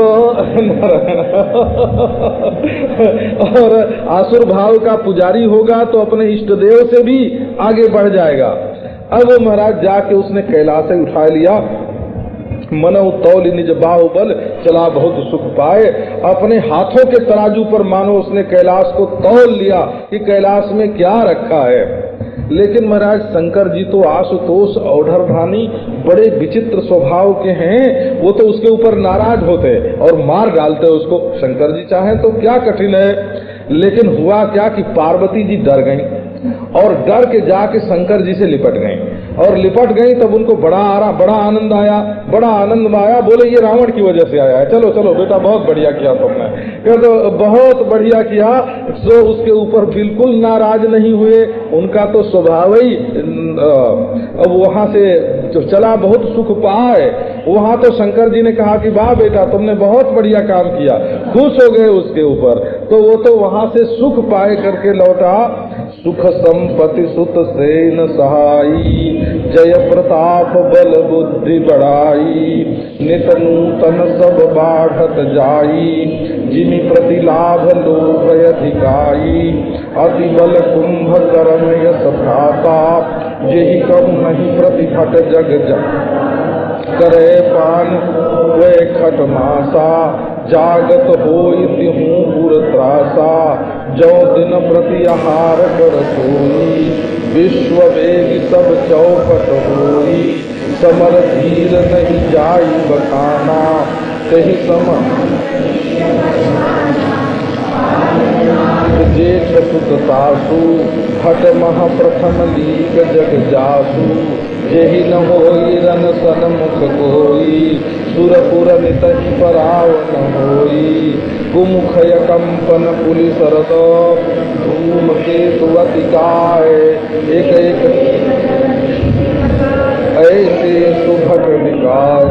Speaker 1: और आसुर भाव का पुजारी होगा तो अपने इष्ट देव से भी आगे बढ़ जाएगा। अब वो महाराज जाके उसने कैलाश से उठा लिया। मनौ तौल निज बाहुबल चला बहुत सुख पाए। अपने हाथों के तराजू पर मानो उसने कैलाश को तौल लिया कि कैलाश में क्या रखा है। लेकिन महाराज शंकर जी तो आशुतोष औढ़रधानी बड़े विचित्र स्वभाव के हैं, वो तो उसके ऊपर नाराज होते और मार डालते उसको। शंकर जी चाहे तो क्या कठिन है। लेकिन हुआ क्या कि पार्वती जी डर गईं और डर के जाके शंकर जी से लिपट गईं और लिपट गई। तब उनको बड़ा आरा बड़ा आनंद आया, बड़ा आनंद आया। बोले ये रावण की वजह से आया है, चलो चलो बेटा बहुत बढ़िया किया तुमने, कह दो बहुत बढ़िया किया। तो उसके ऊपर बिल्कुल नाराज नहीं हुए, उनका तो स्वभाव ही। अब वहां से जो चला बहुत सुख पाए, वहां तो शंकर जी ने कहा कि वाह बेटा तुमने बहुत बढ़िया काम किया, खुश हो गए उसके ऊपर। तो वो तो वहां से सुख पाए करके लौटा। सुख संपत्ति सुत सेन सहाई, जय प्रताप बल बुद्धि बढ़ाई, नित नूतन सब बाढ़त जाई, जिमि प्रति लाभ लोभ अधिकाई, अति बल कुंभ करम यश भ्राता, जेहि कहूँ नहीं प्रतिभट जग जग करे पान वे खट मासा, जागत होई तिहूँ पुर त्रासा, जो दिन प्रति आहार कर सोई, विश्व वेग सब चौपट होई, समर धीर नहीं जाई बखाना, कहीं सम जेठ सुत सासु, हट महा प्रथम लीक जग जासु, जेहि न होई रन सन मुख कोई, सुरपुर नितहि पराव न होई कुमुखय कंपन पुलिस रत धूम केतु अतिकाय एक एक ऐसे सुभट विकास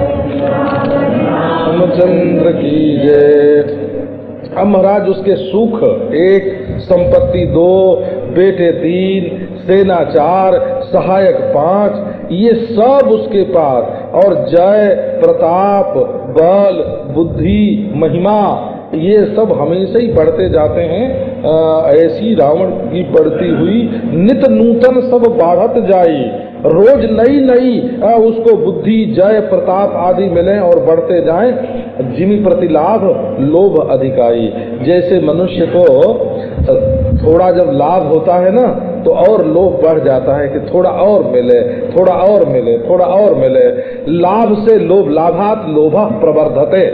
Speaker 1: रामचंद्र की जय। अब महाराज उसके सुख एक, संपत्ति दो, बेटे तीन, सेना चार, सहायक पांच, ये सब उसके पास, और जय प्रताप बल बुद्धि महिमा ये सब हमेशा ही बढ़ते जाते हैं। आ, ऐसी रावण की बढ़ती हुई नित नूतन सब बढ़त जाई, रोज नई नई उसको बुद्धि जय प्रताप आदि मिले और बढ़ते जाएं। जिमी प्रति लाभ लोभ अधिकाई, जैसे मनुष्य को थोड़ा जब लाभ होता है ना तो और लोभ बढ़ जाता है कि थोड़ा और मिले थोड़ा और मिले थोड़ा और मिले। लाभ से लोभ, लाभात लोभः प्रवर्धते,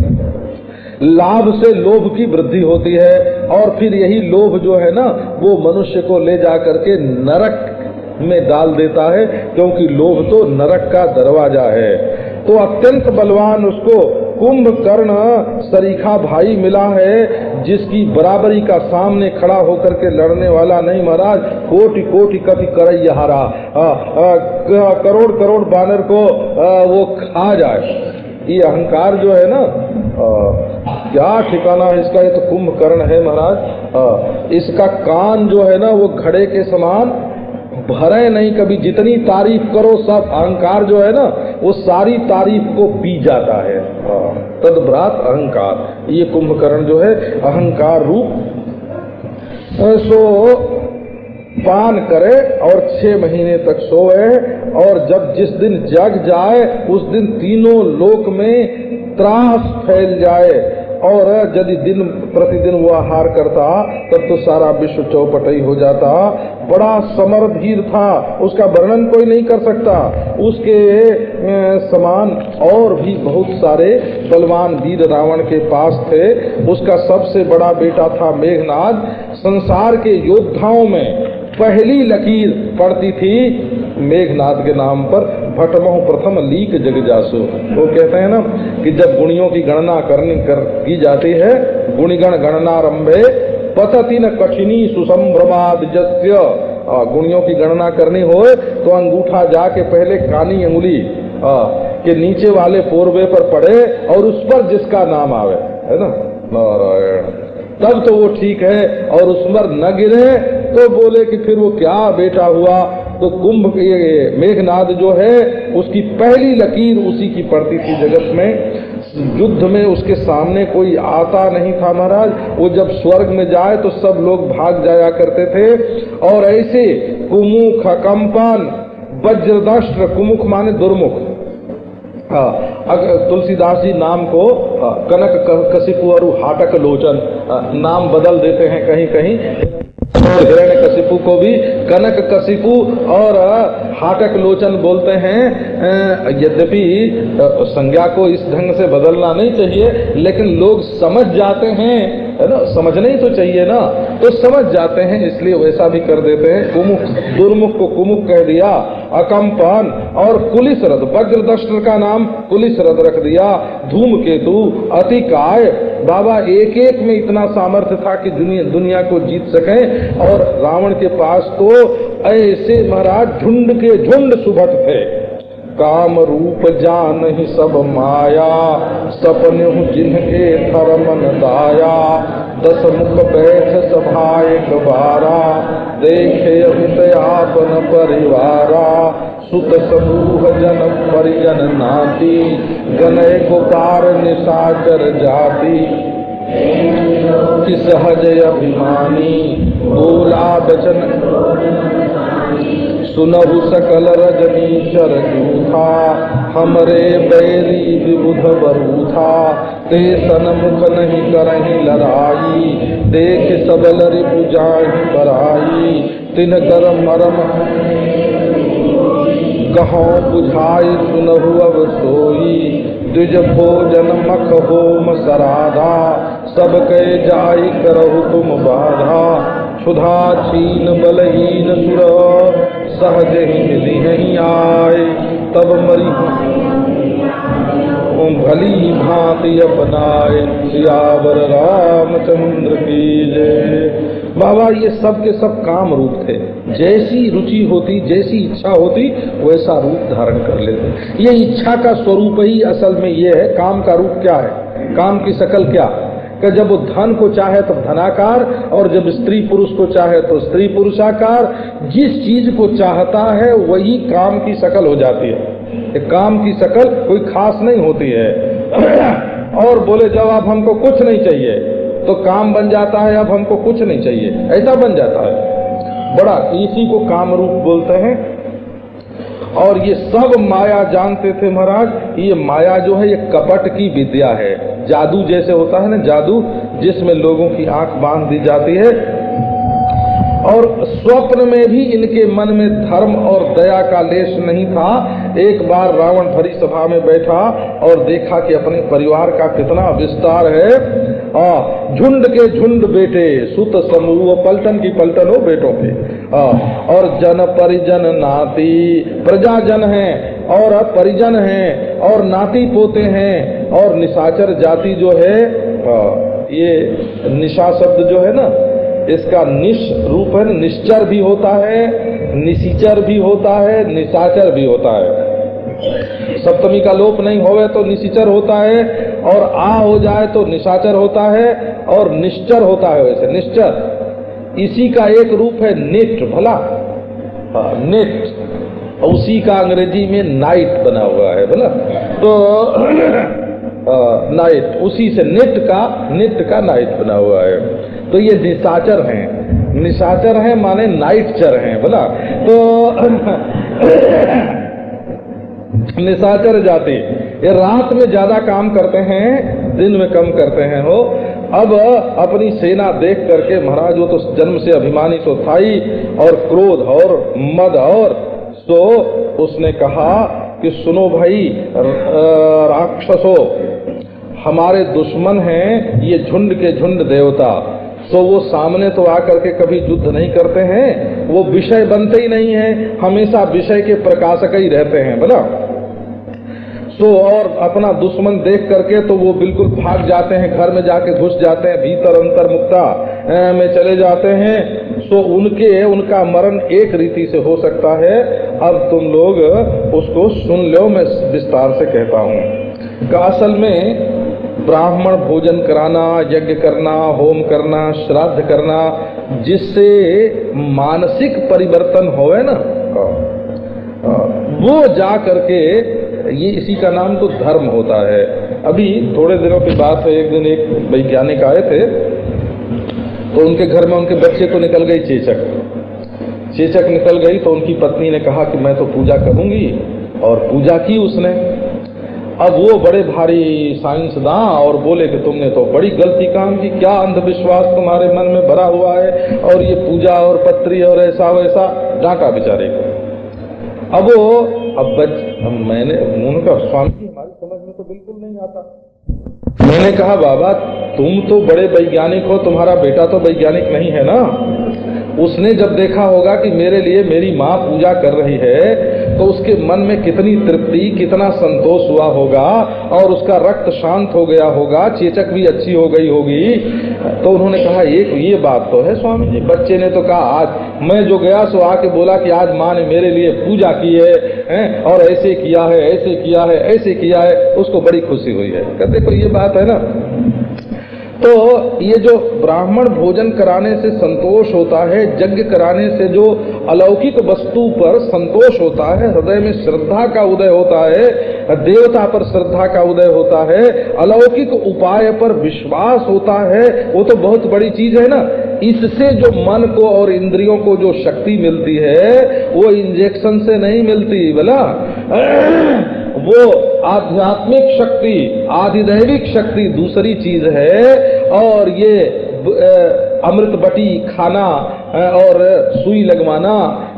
Speaker 1: लाभ से लोभ की वृद्धि होती है और फिर यही लोभ जो है ना वो मनुष्य को ले जा करके नरक में डाल देता है, क्योंकि लोभ तो नरक का दरवाजा है। तो अत्यंत बलवान उसको कुंभकर्ण सरीखा भाई मिला है, जिसकी बराबरी का सामने खड़ा होकर के लड़ने वाला नहीं महाराज। कोटि कोटि कति करैयहारा, करोड़ करोड़ बानर को आ, वो खा जाए। ये अहंकार जो है ना आ, क्या ठिकाना है इसका। ये तो कुंभकर्ण है महाराज। इसका कान जो है ना वो घड़े के समान भरे नहीं कभी, जितनी तारीफ करो सब, अहंकार जो है ना वो सारी तारीफ को पी जाता है। तद्भ्रात अहंकार, ये कुंभकर्ण जो है अहंकार रूप। सो पान करे और छह महीने तक सोए, और जब जिस दिन जग जाए उस दिन तीनों लोक में त्रास फैल जाए। और यदि दिन प्रतिदिन वो आहार करता तब तो सारा विश्व चौपटई हो जाता। बड़ा समरधीर था, उसका वर्णन कोई नहीं कर सकता। उसके समान और भी बहुत सारे बलवान वीर रावण के पास थे। उसका सबसे बड़ा बेटा था मेघनाद। संसार के योद्धाओं में पहली लकीर पड़ती थी मेघनाद के नाम पर। भटमहु प्रथम लीक जग जासु, वो कहते हैं ना कि जब गुणियों की गणना करनी कर की जाती है, गुणिगण गणनारंभे पतति न कठिनी सुसंभ्रमाद जस्य। गुणियों की गणना करनी हो तो अंगूठा जाके पहले कानी अंगुली के नीचे वाले पोरवे पर पड़े और उस पर जिसका नाम आवे, है ना, नारायण, तब तो वो ठीक है। और उस पर न गिरे तो बोले कि फिर वो क्या बेटा हुआ। तो कुंभ ये मेघनाद जो है उसकी पहली लकीर उसी की पड़ती थी जगत में। युद्ध में उसके सामने कोई आता नहीं था महाराज। वो जब स्वर्ग में जाए तो सब लोग भाग जाया करते थे। और ऐसे कुमुख कंपन वज्रदष्ट्र, कुमुख माने दुर्मुख। हाँ, तुलसीदास जी नाम को कनक कशिपु और हाटक लोचन नाम बदल देते हैं कहीं कहीं। हिरण्य कशिपु को भी कनक कशिपु और हाटक लोचन बोलते हैं। यद्यपि संज्ञा को इस ढंग से बदलना नहीं चाहिए, लेकिन लोग समझ जाते हैं, है ना, समझना ही तो चाहिए ना, तो समझ जाते हैं इसलिए वैसा भी कर देते हैं। कुमुख, दुर्मुख को कुमुख कह दिया, अकंपन। और कुलिस रथ, वज्रदष्ट्र का नाम कुलिस रथ रख दिया। धूमकेतु, अतिकाय, बाबा एक एक में इतना सामर्थ्य था कि दुनिया दुनिया को जीत सके। और रावण के पास तो ऐसे महाराज झुंड के झुंड सुभट थे। काम रूप जान ही सब माया, सपने जिनके थर मन दाया। दस मुख बैठ सभा एक बारा, देखे अमित आपन परिवारा। सुत समूह जन परिजन नाती, गनय गोपार निशाचर जाति। कि सहज अभिमानी बोला बचन, सुनहु सकल रजनीचर जूथा। हमरे बैरी विबुध बरूथा, ते सनमुख नहीं करही लड़ाई। देख सबल रिपु जाहि बराई, तिन कर मरम कहो बुझाई। सुनहु अब सोई, द्विज भोजन मख होम सराधा। सब कह जाई करहु तुम बाधा। क्षुधा छीन बलहीन सुर, सहज ही मिली नहीं आए। तब मरी भली भांति अपनाए सियावर रामचंद्र की जय। बाबा ये सब के सब काम रूप थे, जैसी रुचि होती जैसी इच्छा होती वैसा रूप धारण कर लेते। ये इच्छा का स्वरूप ही असल में ये है। काम का रूप क्या है, काम की शकल क्या कि जब वो धन को चाहे तो धनाकार, और जब स्त्री पुरुष को चाहे तो स्त्री पुरुषाकार। जिस चीज को चाहता है वही काम की शकल हो जाती है। काम की शकल कोई खास नहीं होती है। और बोले जब आप हमको कुछ नहीं चाहिए तो काम बन जाता है अब हमको कुछ नहीं चाहिए, ऐसा बन जाता है। बड़ा इसी को काम रूप बोलते हैं। और ये सब माया जानते थे महाराज। ये माया जो है ये कपट की विद्या है। जादू जैसे होता है ना, जादू जिसमें लोगों की आंख बांध दी जाती है। और स्वप्न में भी इनके मन में धर्म और दया का लेश नहीं था। एक बार रावण भरी सभा में बैठा और देखा कि अपने परिवार का कितना विस्तार है। आ, झुंड के झुंड बेटे, सुत समूह, पलटन की पलटन हो बेटों के। आ, और जन परिजन नाती, प्रजाजन है और परिजन है और नाती पोते हैं। और निशाचर जाति जो है, आ, ये निशा शब्द जो है ना, इसका निश रूप है, निश्चर भी होता है, निशिचर भी होता है, निशाचर भी होता है। सप्तमी का लोप नहीं होवे तो निशिचर होता है, और आ हो जाए तो निशाचर होता है, और निश्चर होता है। वैसे निश्चर इसी का एक रूप है नेट, भला नेट, उसी का अंग्रेजी में नाइट बना हुआ है भला। तो नाइट उसी से नेट का नेट का नाइट बना हुआ है। तो ये निशाचर हैं, निशाचर हैं माने नाइटचर हैं बोला। तो निशाचर जाति ये रात में ज्यादा काम करते हैं, दिन में कम करते हैं। हो अब अपनी सेना देख करके महाराज वो तो जन्म से अभिमानी तो था ही, और क्रोध और मद, और तो उसने कहा कि सुनो भाई राक्षसों, हमारे दुश्मन हैं ये झुंड के झुंड देवता। तो वो सामने तो आकर के कभी युद्ध नहीं करते हैं, वो विषय बनते ही नहीं है, हमेशा विषय के प्रकाशक ही रहते हैं बोला। तो और अपना दुश्मन देख करके तो वो बिल्कुल भाग जाते हैं, घर में जाके घुस जाते हैं, भीतर अंतर मुक्ता में चले जाते हैं। तो उनके उनका मरण एक रीति से हो सकता है। अब तुम लोग उसको सुन लो, मैं विस्तार से कहता हूँ। का असल में ब्राह्मण भोजन कराना, यज्ञ करना, होम करना, श्राद्ध करना, जिससे मानसिक परिवर्तन होवे ना, वो जा करके ये इसी का नाम तो धर्म होता है। अभी थोड़े दिनों की बात है, एक दिन एक वैज्ञानिक आए थे, तो उनके घर में उनके बच्चे को निकल गई चेचक। चेचक निकल गई तो उनकी पत्नी ने कहा कि मैं तो पूजा करूंगी, और पूजा की उसने। अब वो बड़े भारी साइंसदां और बोले कि तुमने तो बड़ी गलती काम की, क्या अंधविश्वास तुम्हारे मन में भरा हुआ है, और ये पूजा और पत्री और ऐसा वैसा, डांटा बेचारे को। अब वो अब बच मैंने उनका स्वामी जी हमारी समझ में तो बिल्कुल नहीं आता। मैंने कहा बाबा तुम तो बड़े वैज्ञानिक हो, तुम्हारा बेटा तो वैज्ञानिक नहीं है ना। उसने जब देखा होगा कि मेरे लिए मेरी माँ पूजा कर रही है, तो उसके मन में कितनी तृप्ति, कितना संतोष हुआ होगा, और उसका रक्त शांत हो गया होगा, चेचक भी अच्छी हो गई होगी। तो उन्होंने कहा एक ये बात तो है स्वामी जी। बच्चे ने तो कहा आज मैं जो गया सो आके बोला कि आज माँ ने मेरे लिए पूजा की है, है और ऐसे किया है, ऐसे किया है, ऐसे किया है, उसको बड़ी खुशी हुई है। कहते कोई ये बात है ना। तो ये जो ब्राह्मण भोजन कराने से संतोष होता है, यज्ञ कराने से जो अलौकिक वस्तु पर संतोष होता है, हृदय में श्रद्धा का उदय होता है, देवता पर श्रद्धा का उदय होता है, अलौकिक उपाय पर विश्वास होता है, वो तो बहुत बड़ी चीज है ना। इससे जो मन को और इंद्रियों को जो शक्ति मिलती है वो इंजेक्शन से नहीं मिलती बोला। वो आध्यात्मिक शक्ति, आधिदैविक शक्ति दूसरी चीज है। और ये अमृत बटी खाना और सुई लगवाना,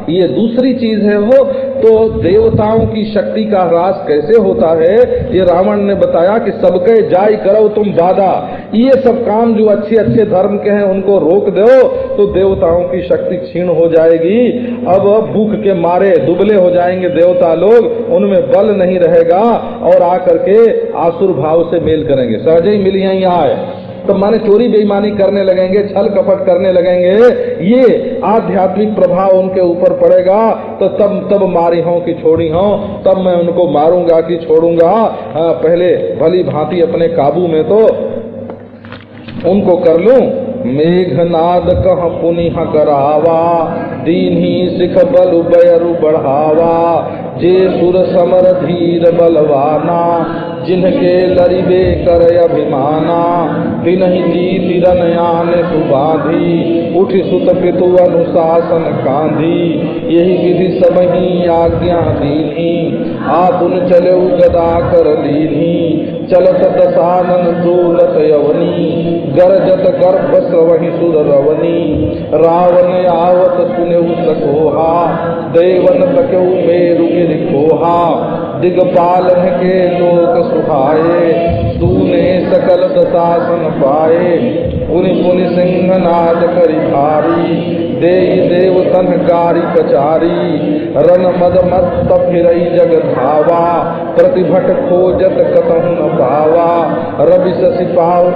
Speaker 1: ये दूसरी चीज है। वो तो देवताओं की शक्ति का ह्रास कैसे होता है, ये रावण ने बताया कि सबके जाय करो तुम बाधा। ये सब काम जो अच्छे अच्छे धर्म के हैं उनको रोक दो तो देवताओं की शक्ति क्षीण हो जाएगी। अब भूख के मारे दुबले हो जाएंगे देवता लोग, उनमें बल नहीं रहेगा और आकर के आसुर भाव से मेल करेंगे। सहज ही मिलिए यहाँ आए तो माने चोरी बेईमानी करने लगेंगे, छल कपट करने लगेंगे, ये आध्यात्मिक प्रभाव उनके ऊपर पड़ेगा। तो तब तब मारी हों कि छोड़ी हों, तब मैं उनको मारूंगा कि छोड़ूंगा। पहले भली भांति अपने काबू में तो उनको कर लूं। मेघनाद कह पुनिह करावा, दीन्ही सिख बल बैरु बढ़ावा। जे सुर समर धीर बलवाना, जिनके लरिबे कर अभिमाना। तिनहि जीति रनयान सुबाधी, उठि सुत पितु अनुशासन कांधी। यही विधि सबही आज्ञा दीन्ही, आपुन चले गदा कर लीन्ही। चलत दसानन दौलत यवनी, गरजत गर्भ स्रवहि सुर रवनी। रावण आवत सुनेउ सकोहा, देवन तकेउ मेरु गिरि खोहा। दिगपालन के लोक सुहाए, तूने सकल दशासन पाए। पुनि पुनि सिंहनाद करि भारी, देई देवतन गारी कचारी। रन मद मत्त फिरई जग धावा, प्रतिभट खोजत कतहु न पावा। रवि शशि पाव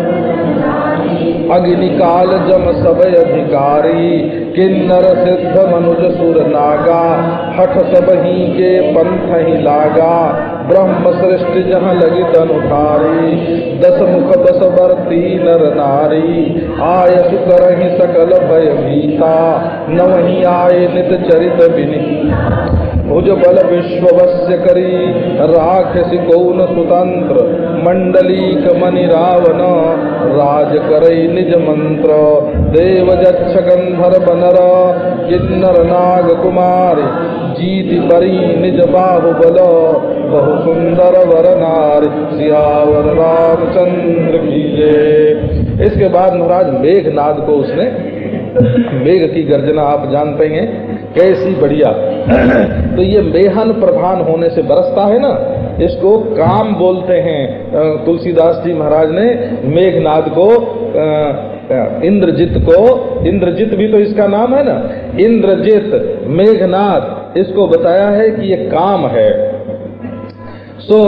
Speaker 1: अग्निकाल जम सब अधिकारी। किन्नर सिद्ध मनुज सुर नागा, हठ सब ही के पंथ ही लागा। ब्रह्म सृष्टि जहाँ लगी तनुधारी, दस मुख दस बरती नर नारी। आयसु करहि सकल भय भीता, नवहि आए नित चरित विनीता। भुज बल विश्ववस्य करी, राक्षसी कौन सुतंत्र। मंडलीक मणि रावण, राज करई निज मंत्र। देव जक्ष गंधर्व नर, किन्नर नाग कुमारी। जीति बरी निज बाहुबल, बहु सुंदर वर नारी। सियावर रामचंद्र की जय। इसके बाद महाराज मेघनाद को उसने, मेघ की गर्जना आप जानते हैं कैसी बढ़िया। तो ये मेहन प्रधान होने से बरसता है ना, इसको काम बोलते हैं। तुलसीदास जी महाराज ने मेघनाद को, इंद्रजित को, इंद्रजित भी तो इसका नाम है ना, इंद्रजित मेघनाद, इसको बताया है कि ये काम है। सो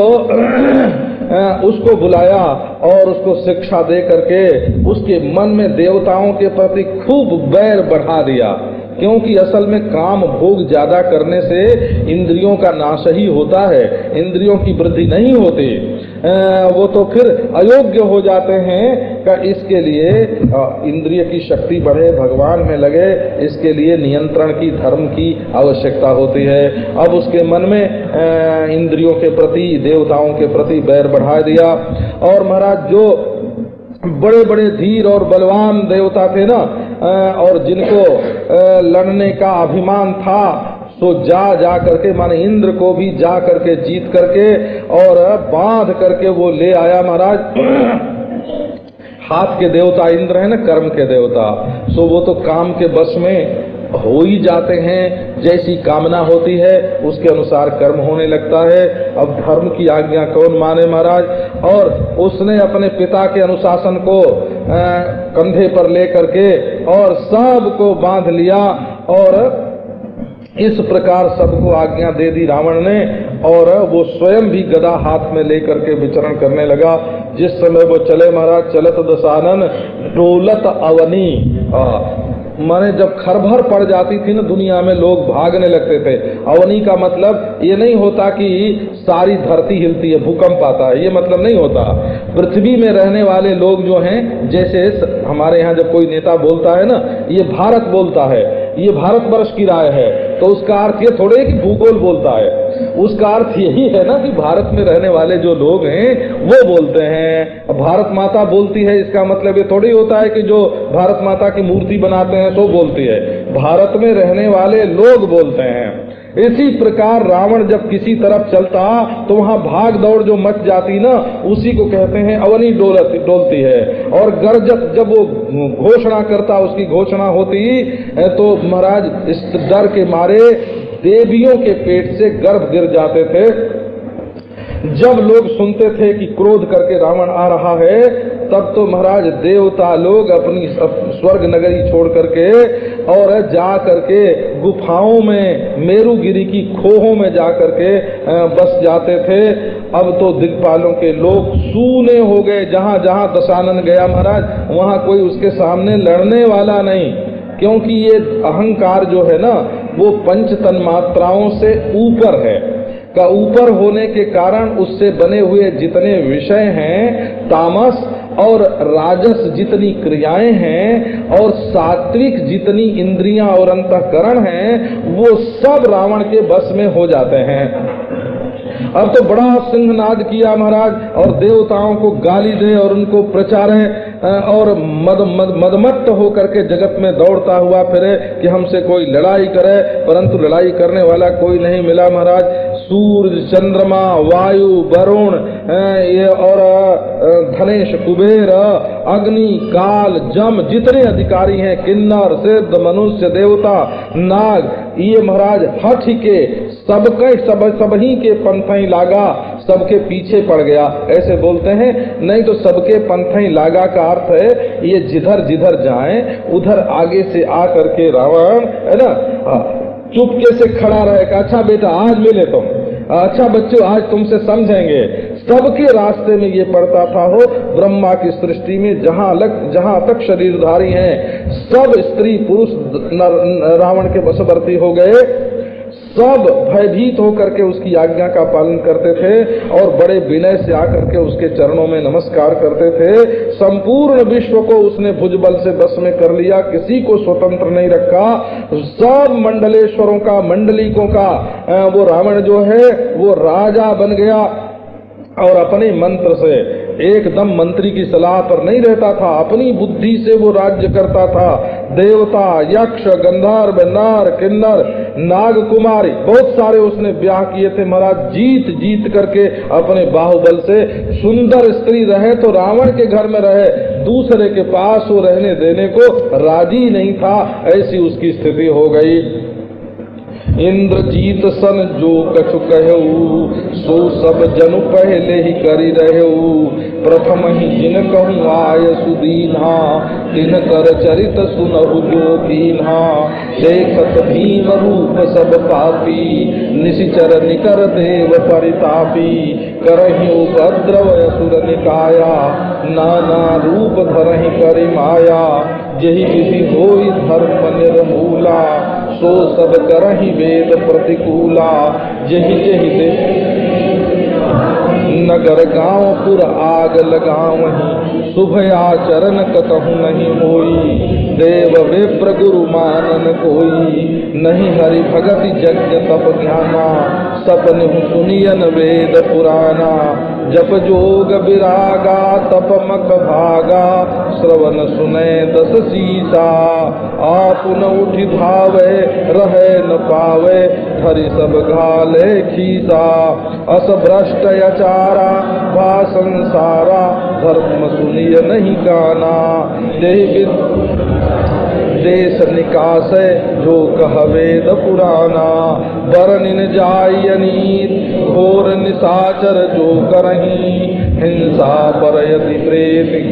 Speaker 1: उसको बुलाया और उसको शिक्षा दे करके उसके मन में देवताओं के प्रति खूब बैर बढ़ा दिया। क्योंकि असल में काम भोग ज्यादा करने से इंद्रियों का नाश ही होता है, इंद्रियों की वृद्धि नहीं होती। वो तो फिर अयोग्य हो जाते हैं। का इसके लिए इंद्रिय की शक्ति बढ़े, भगवान में लगे, इसके लिए नियंत्रण की, धर्म की आवश्यकता होती है। अब उसके मन में इंद्रियों के प्रति, देवताओं के प्रति बैर बढ़ा दिया। और महाराज जो बड़े बड़े धीर और बलवान देवता थे ना, और जिनको लड़ने का अभिमान था, तो जा जा करके, माने इंद्र को भी जा करके जीत करके और बांध करके वो ले आया महाराज। हाथ के देवता इंद्र है ना, कर्म के देवता, सो वो तो काम के बस में हो ही जाते हैं। जैसी कामना होती है उसके अनुसार कर्म होने लगता है। अब धर्म की आज्ञा कौन माने महाराज। और उसने अपने पिता के अनुशासन को आ, कंधे पर ले करके और सबको बांध लिया और इस प्रकार सबको आज्ञा दे दी रावण ने। और वो स्वयं भी गदा हाथ में लेकर के विचरण करने लगा। जिस समय वो चले महाराज, चलत दसानन डोलत अवनी। माने जब खरभर पड़ जाती थी ना दुनिया में, लोग भागने लगते थे। अवनी का मतलब ये नहीं होता कि सारी धरती हिलती है, भूकंप आता है, ये मतलब नहीं होता। पृथ्वी में रहने वाले लोग जो हैं, जैसे हमारे यहाँ जब कोई नेता बोलता है ना, ये भारत बोलता है, ये भारतवर्ष की राय है, तो उसका अर्थ ये थोड़े कि भूगोल बोलता है। उसका अर्थ यही है ना कि भारत में रहने वाले जो लोग हैं वो बोलते हैं। भारत माता बोलती है, इसका मतलब ये थोड़ी होता है कि जो भारत माता की मूर्ति बनाते हैं तो बोलती है। भारत में रहने वाले लोग बोलते हैं। इसी प्रकार रावण जब किसी तरफ चलता तो वहाँ भाग दौड़ जो मच जाती ना, उसी को कहते हैं अवनी डोलती डोलती है। और गर्जत जब वो घोषणा करता, उसकी घोषणा होती तो महाराज इस डर के मारे देवियों के पेट से गर्भ गिर जाते थे। जब लोग सुनते थे कि क्रोध करके रावण आ रहा है, तब तो महाराज देवता लोग अपनी स्वर्ग नगरी छोड़ करके और जा करके गुफाओं में, मेरुगिरी की खोहों में जा करके बस जाते थे। अब तो दिक्पालों के लोग सूने हो गए। जहाँ जहाँ दशानन गया महाराज, वहाँ कोई उसके सामने लड़ने वाला नहीं, क्योंकि ये अहंकार जो है ना, वो पंच तन्मात्राओं से ऊपर है का ऊपर होने के कारण उससे बने हुए जितने विषय हैं, तामस और राजस जितनी क्रियाएं हैं और सात्विक जितनी इंद्रियां और अंतःकरण हैं, वो सब रावण के बस में हो जाते हैं। अब तो बड़ा सिंहनाद किया महाराज, और देवताओं को गाली दे और उनको प्रचारे और मद मद मदमत्त होकर के जगत में दौड़ता हुआ फिरे कि हमसे कोई लड़ाई करे, परंतु लड़ाई करने वाला कोई नहीं मिला महाराज। सूर्य, चंद्रमा, वायु, वरुण ये और धनेश, कुबेर, अग्नि, काल, जम, जितने अधिकारी हैं, किन्नर, सिद्ध, मनुष्य, देवता, नाग, ये महाराज हठ के सबके सब सबही के पंथई लागा, सबके पीछे पड़ गया, ऐसे बोलते हैं। नहीं तो सबके पंथई लागा का अर्थ है ये जिधर जिधर जाएं उधर आगे से आकर के रावण है ना चुपके से खड़ा रहेगा। अच्छा बेटा आज मिले तुम, अच्छा बच्चों आज तुमसे समझेंगे। सबके रास्ते में ये पड़ता था हो। ब्रह्मा की सृष्टि में जहाँ लग जहाँ तक शरीरधारी हैं, सब स्त्री पुरुष रावण के वशवर्ती हो गए। सब भयभीत होकर के उसकी आज्ञा का पालन करते थे और बड़े विनय से आकर के उसके चरणों में नमस्कार करते थे। संपूर्ण विश्व को उसने भुजबल से बस में कर लिया, किसी को स्वतंत्र नहीं रखा। सब मंडलेश्वरों का, मंडलिकों का वो रावण जो है वो राजा बन गया और अपने मंत्र से, एकदम मंत्री की सलाह पर नहीं रहता था, अपनी बुद्धि से वो राज्य करता था। देवता, यक्ष, गंधर्व, नार, किन्नर, नाग कुमारी, बहुत सारे उसने ब्याह किए थे महाराज। जीत जीत करके अपने बाहुबल से सुंदर स्त्री रहे तो रावण के घर में रहे, दूसरे के पास वो रहने देने को राजी नहीं था। ऐसी उसकी स्थिति हो गई। इंद्रजीत सन जो कछु कहू, सो सब जनु पहले ही करी रहू। प्रथम ही जिन कहूँ आय सुदीन्हा, तिन कर चरित सुनहु जो कीन्हा। देखत भीम रूप सब पापी, निशिचर निकर देव परितापी। करहि उपद्रव असुर निकाया, नाना रूप धरहि करि माया। यही विधि होई धर्म निर्मूला, सो सब करहि वेद प्रतिकूला। यही यही दे नगर गांव पुर आग लगावहीं, शुभ आचरण कतहु नहीं होई। देव विप्र गुरु मानन कोई, नहीं हरि भगति यज्ञ तप ज्ञाना। सपन सुनियन वेद पुराना, जप जोग विरागा तप मक भागा। श्रवण सुने दस सीसा, आप न उठि धावे रहे न पावे। धरि सब घाले खीसा, अस भ्रष्ट अचारा भा संसारा। धर्म सुनिय नहीं गाना, देहि देश निकास जो कह वेद पुराना। बरनिन जाय नीत घोर निशाचर जो करहीं, हिंसा परयति प्रेति।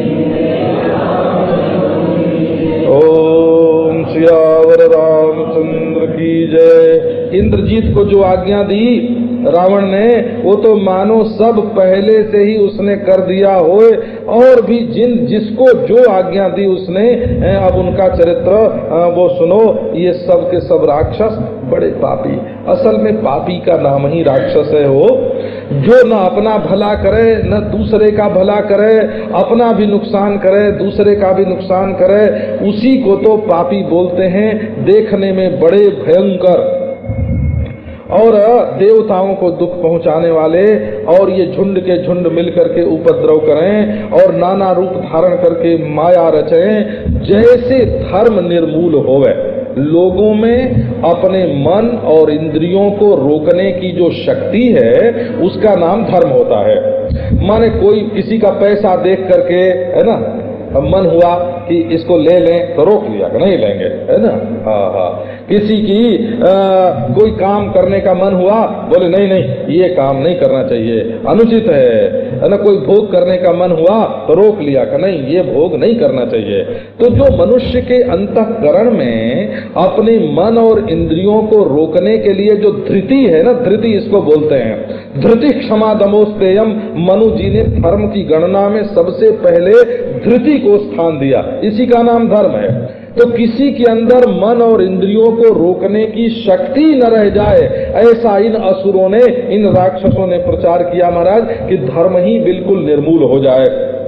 Speaker 1: ओम सियावर रामचंद्र की जय। इंद्रजीत को जो आज्ञा दी रावण ने, वो तो मानो सब पहले से ही उसने कर दिया होए। और भी जिन जिसको जो आज्ञा दी उसने, अब उनका चरित्र वो सुनो। ये सब के सब राक्षस बड़े पापी, असल में पापी का नाम ही राक्षस है। वो जो न अपना भला करे न दूसरे का भला करे, अपना भी नुकसान करे दूसरे का भी नुकसान करे, उसी को तो पापी बोलते हैं। देखने में बड़े भयंकर और देवताओं को दुख पहुंचाने वाले, और ये झुंड के झुंड मिलकर के उपद्रव करें और नाना रूप धारण करके माया रचें। जैसे धर्म निर्मूल होवे, लोगों में अपने मन और इंद्रियों को रोकने की जो शक्ति है उसका नाम धर्म होता है। माने कोई किसी का पैसा देख करके, है ना, अब मन हुआ कि इसको ले लें तो रोक लिया कि नहीं लेंगे, है ना। हाँ हाँ किसी की आ, कोई काम करने का मन हुआ, बोले नहीं नहीं ये काम नहीं करना चाहिए, अनुचित है, है ना। कोई भोग करने का मन हुआ तो रोक लिया कि नहीं ये भोग नहीं करना चाहिए। तो जो मनुष्य के अंतःकरण में अपने मन और इंद्रियों को रोकने के लिए जो धृति है ना, धृति इसको बोलते हैं, धृति क्षमा दमोस्तेयम, मनु जी ने धर्म की गणना में सबसे पहले धृति को स्थान दिया, इसी का नाम धर्म है। तो किसी के अंदर मन और इंद्रियों को रोकने की शक्ति न रह जाए, ऐसा इन असुरों ने, इन राक्षसों ने प्रचार किया महाराज कि धर्म ही बिल्कुल निर्मूल हो जाए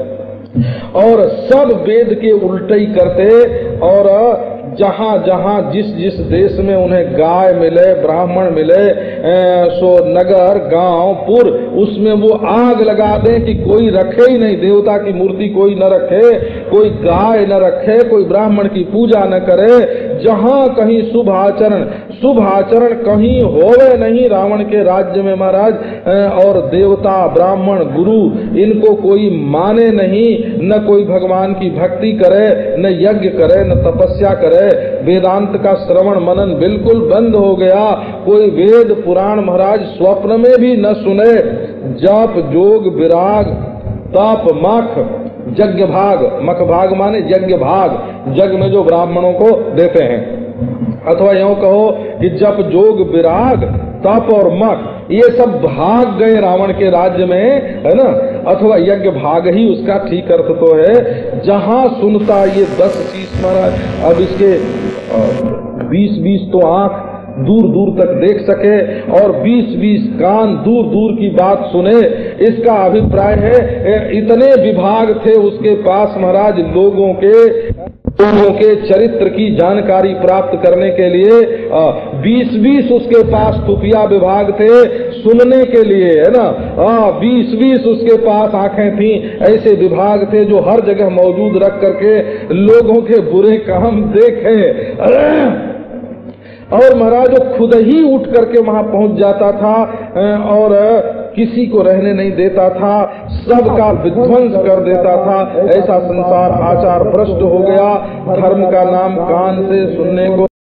Speaker 1: और सब वेद के उल्टे ही करते। और जहाँ जहाँ जिस जिस देश में उन्हें गाय मिले, ब्राह्मण मिले, सो नगर गांव पुर, उसमें वो आग लगा दें कि कोई रखे ही नहीं, देवता की मूर्ति कोई न रखे, कोई गाय न रखे, कोई ब्राह्मण की पूजा न करे। जहाँ कहीं शुभ आचरण, शुभ आचरण कहीं होवे नहीं रावण के राज्य में महाराज। और देवता ब्राह्मण गुरु इनको कोई माने नहीं, न कोई भगवान की भक्ति करे, न यज्ञ करे, न तपस्या करे। वेदांत का श्रवण मनन बिल्कुल बंद हो गया। कोई वेद पुराण महाराज स्वप्न में भी न सुने। जप जोग विराग तप मख यज्ञ भाग, मख भाग माने यज्ञ भाग, जग में जो ब्राह्मणों को देते हैं, अथवा यूं कहो कि जप जोग विराग तप और मख ये सब भाग गए रावण के राज्य में, है ना। अथवा यज्ञ भाग ही उसका ठीक अर्थ तो है। जहां सुनता ये दस शीश महाराज, अब इसके बीस बीस तो आंख दूर दूर तक देख सके और बीस बीस कान दूर दूर की बात सुने, इसका अभिप्राय है इतने विभाग थे उसके पास महाराज लोगों के लोगों के चरित्र की जानकारी प्राप्त करने के लिए। बीस बीस उसके पास खुफिया विभाग थे सुनने के लिए, है ना। बीस बीस उसके पास आंखें थी, ऐसे विभाग थे जो हर जगह मौजूद रख करके लोगों के बुरे काम देखे। और महाराज वो खुद ही उठ करके वहां पहुंच जाता था और किसी को रहने नहीं देता था, सबका विध्वंस कर देता था। ऐसा संसार आचार भ्रष्ट हो गया। धर्म का नाम कान से सुनने को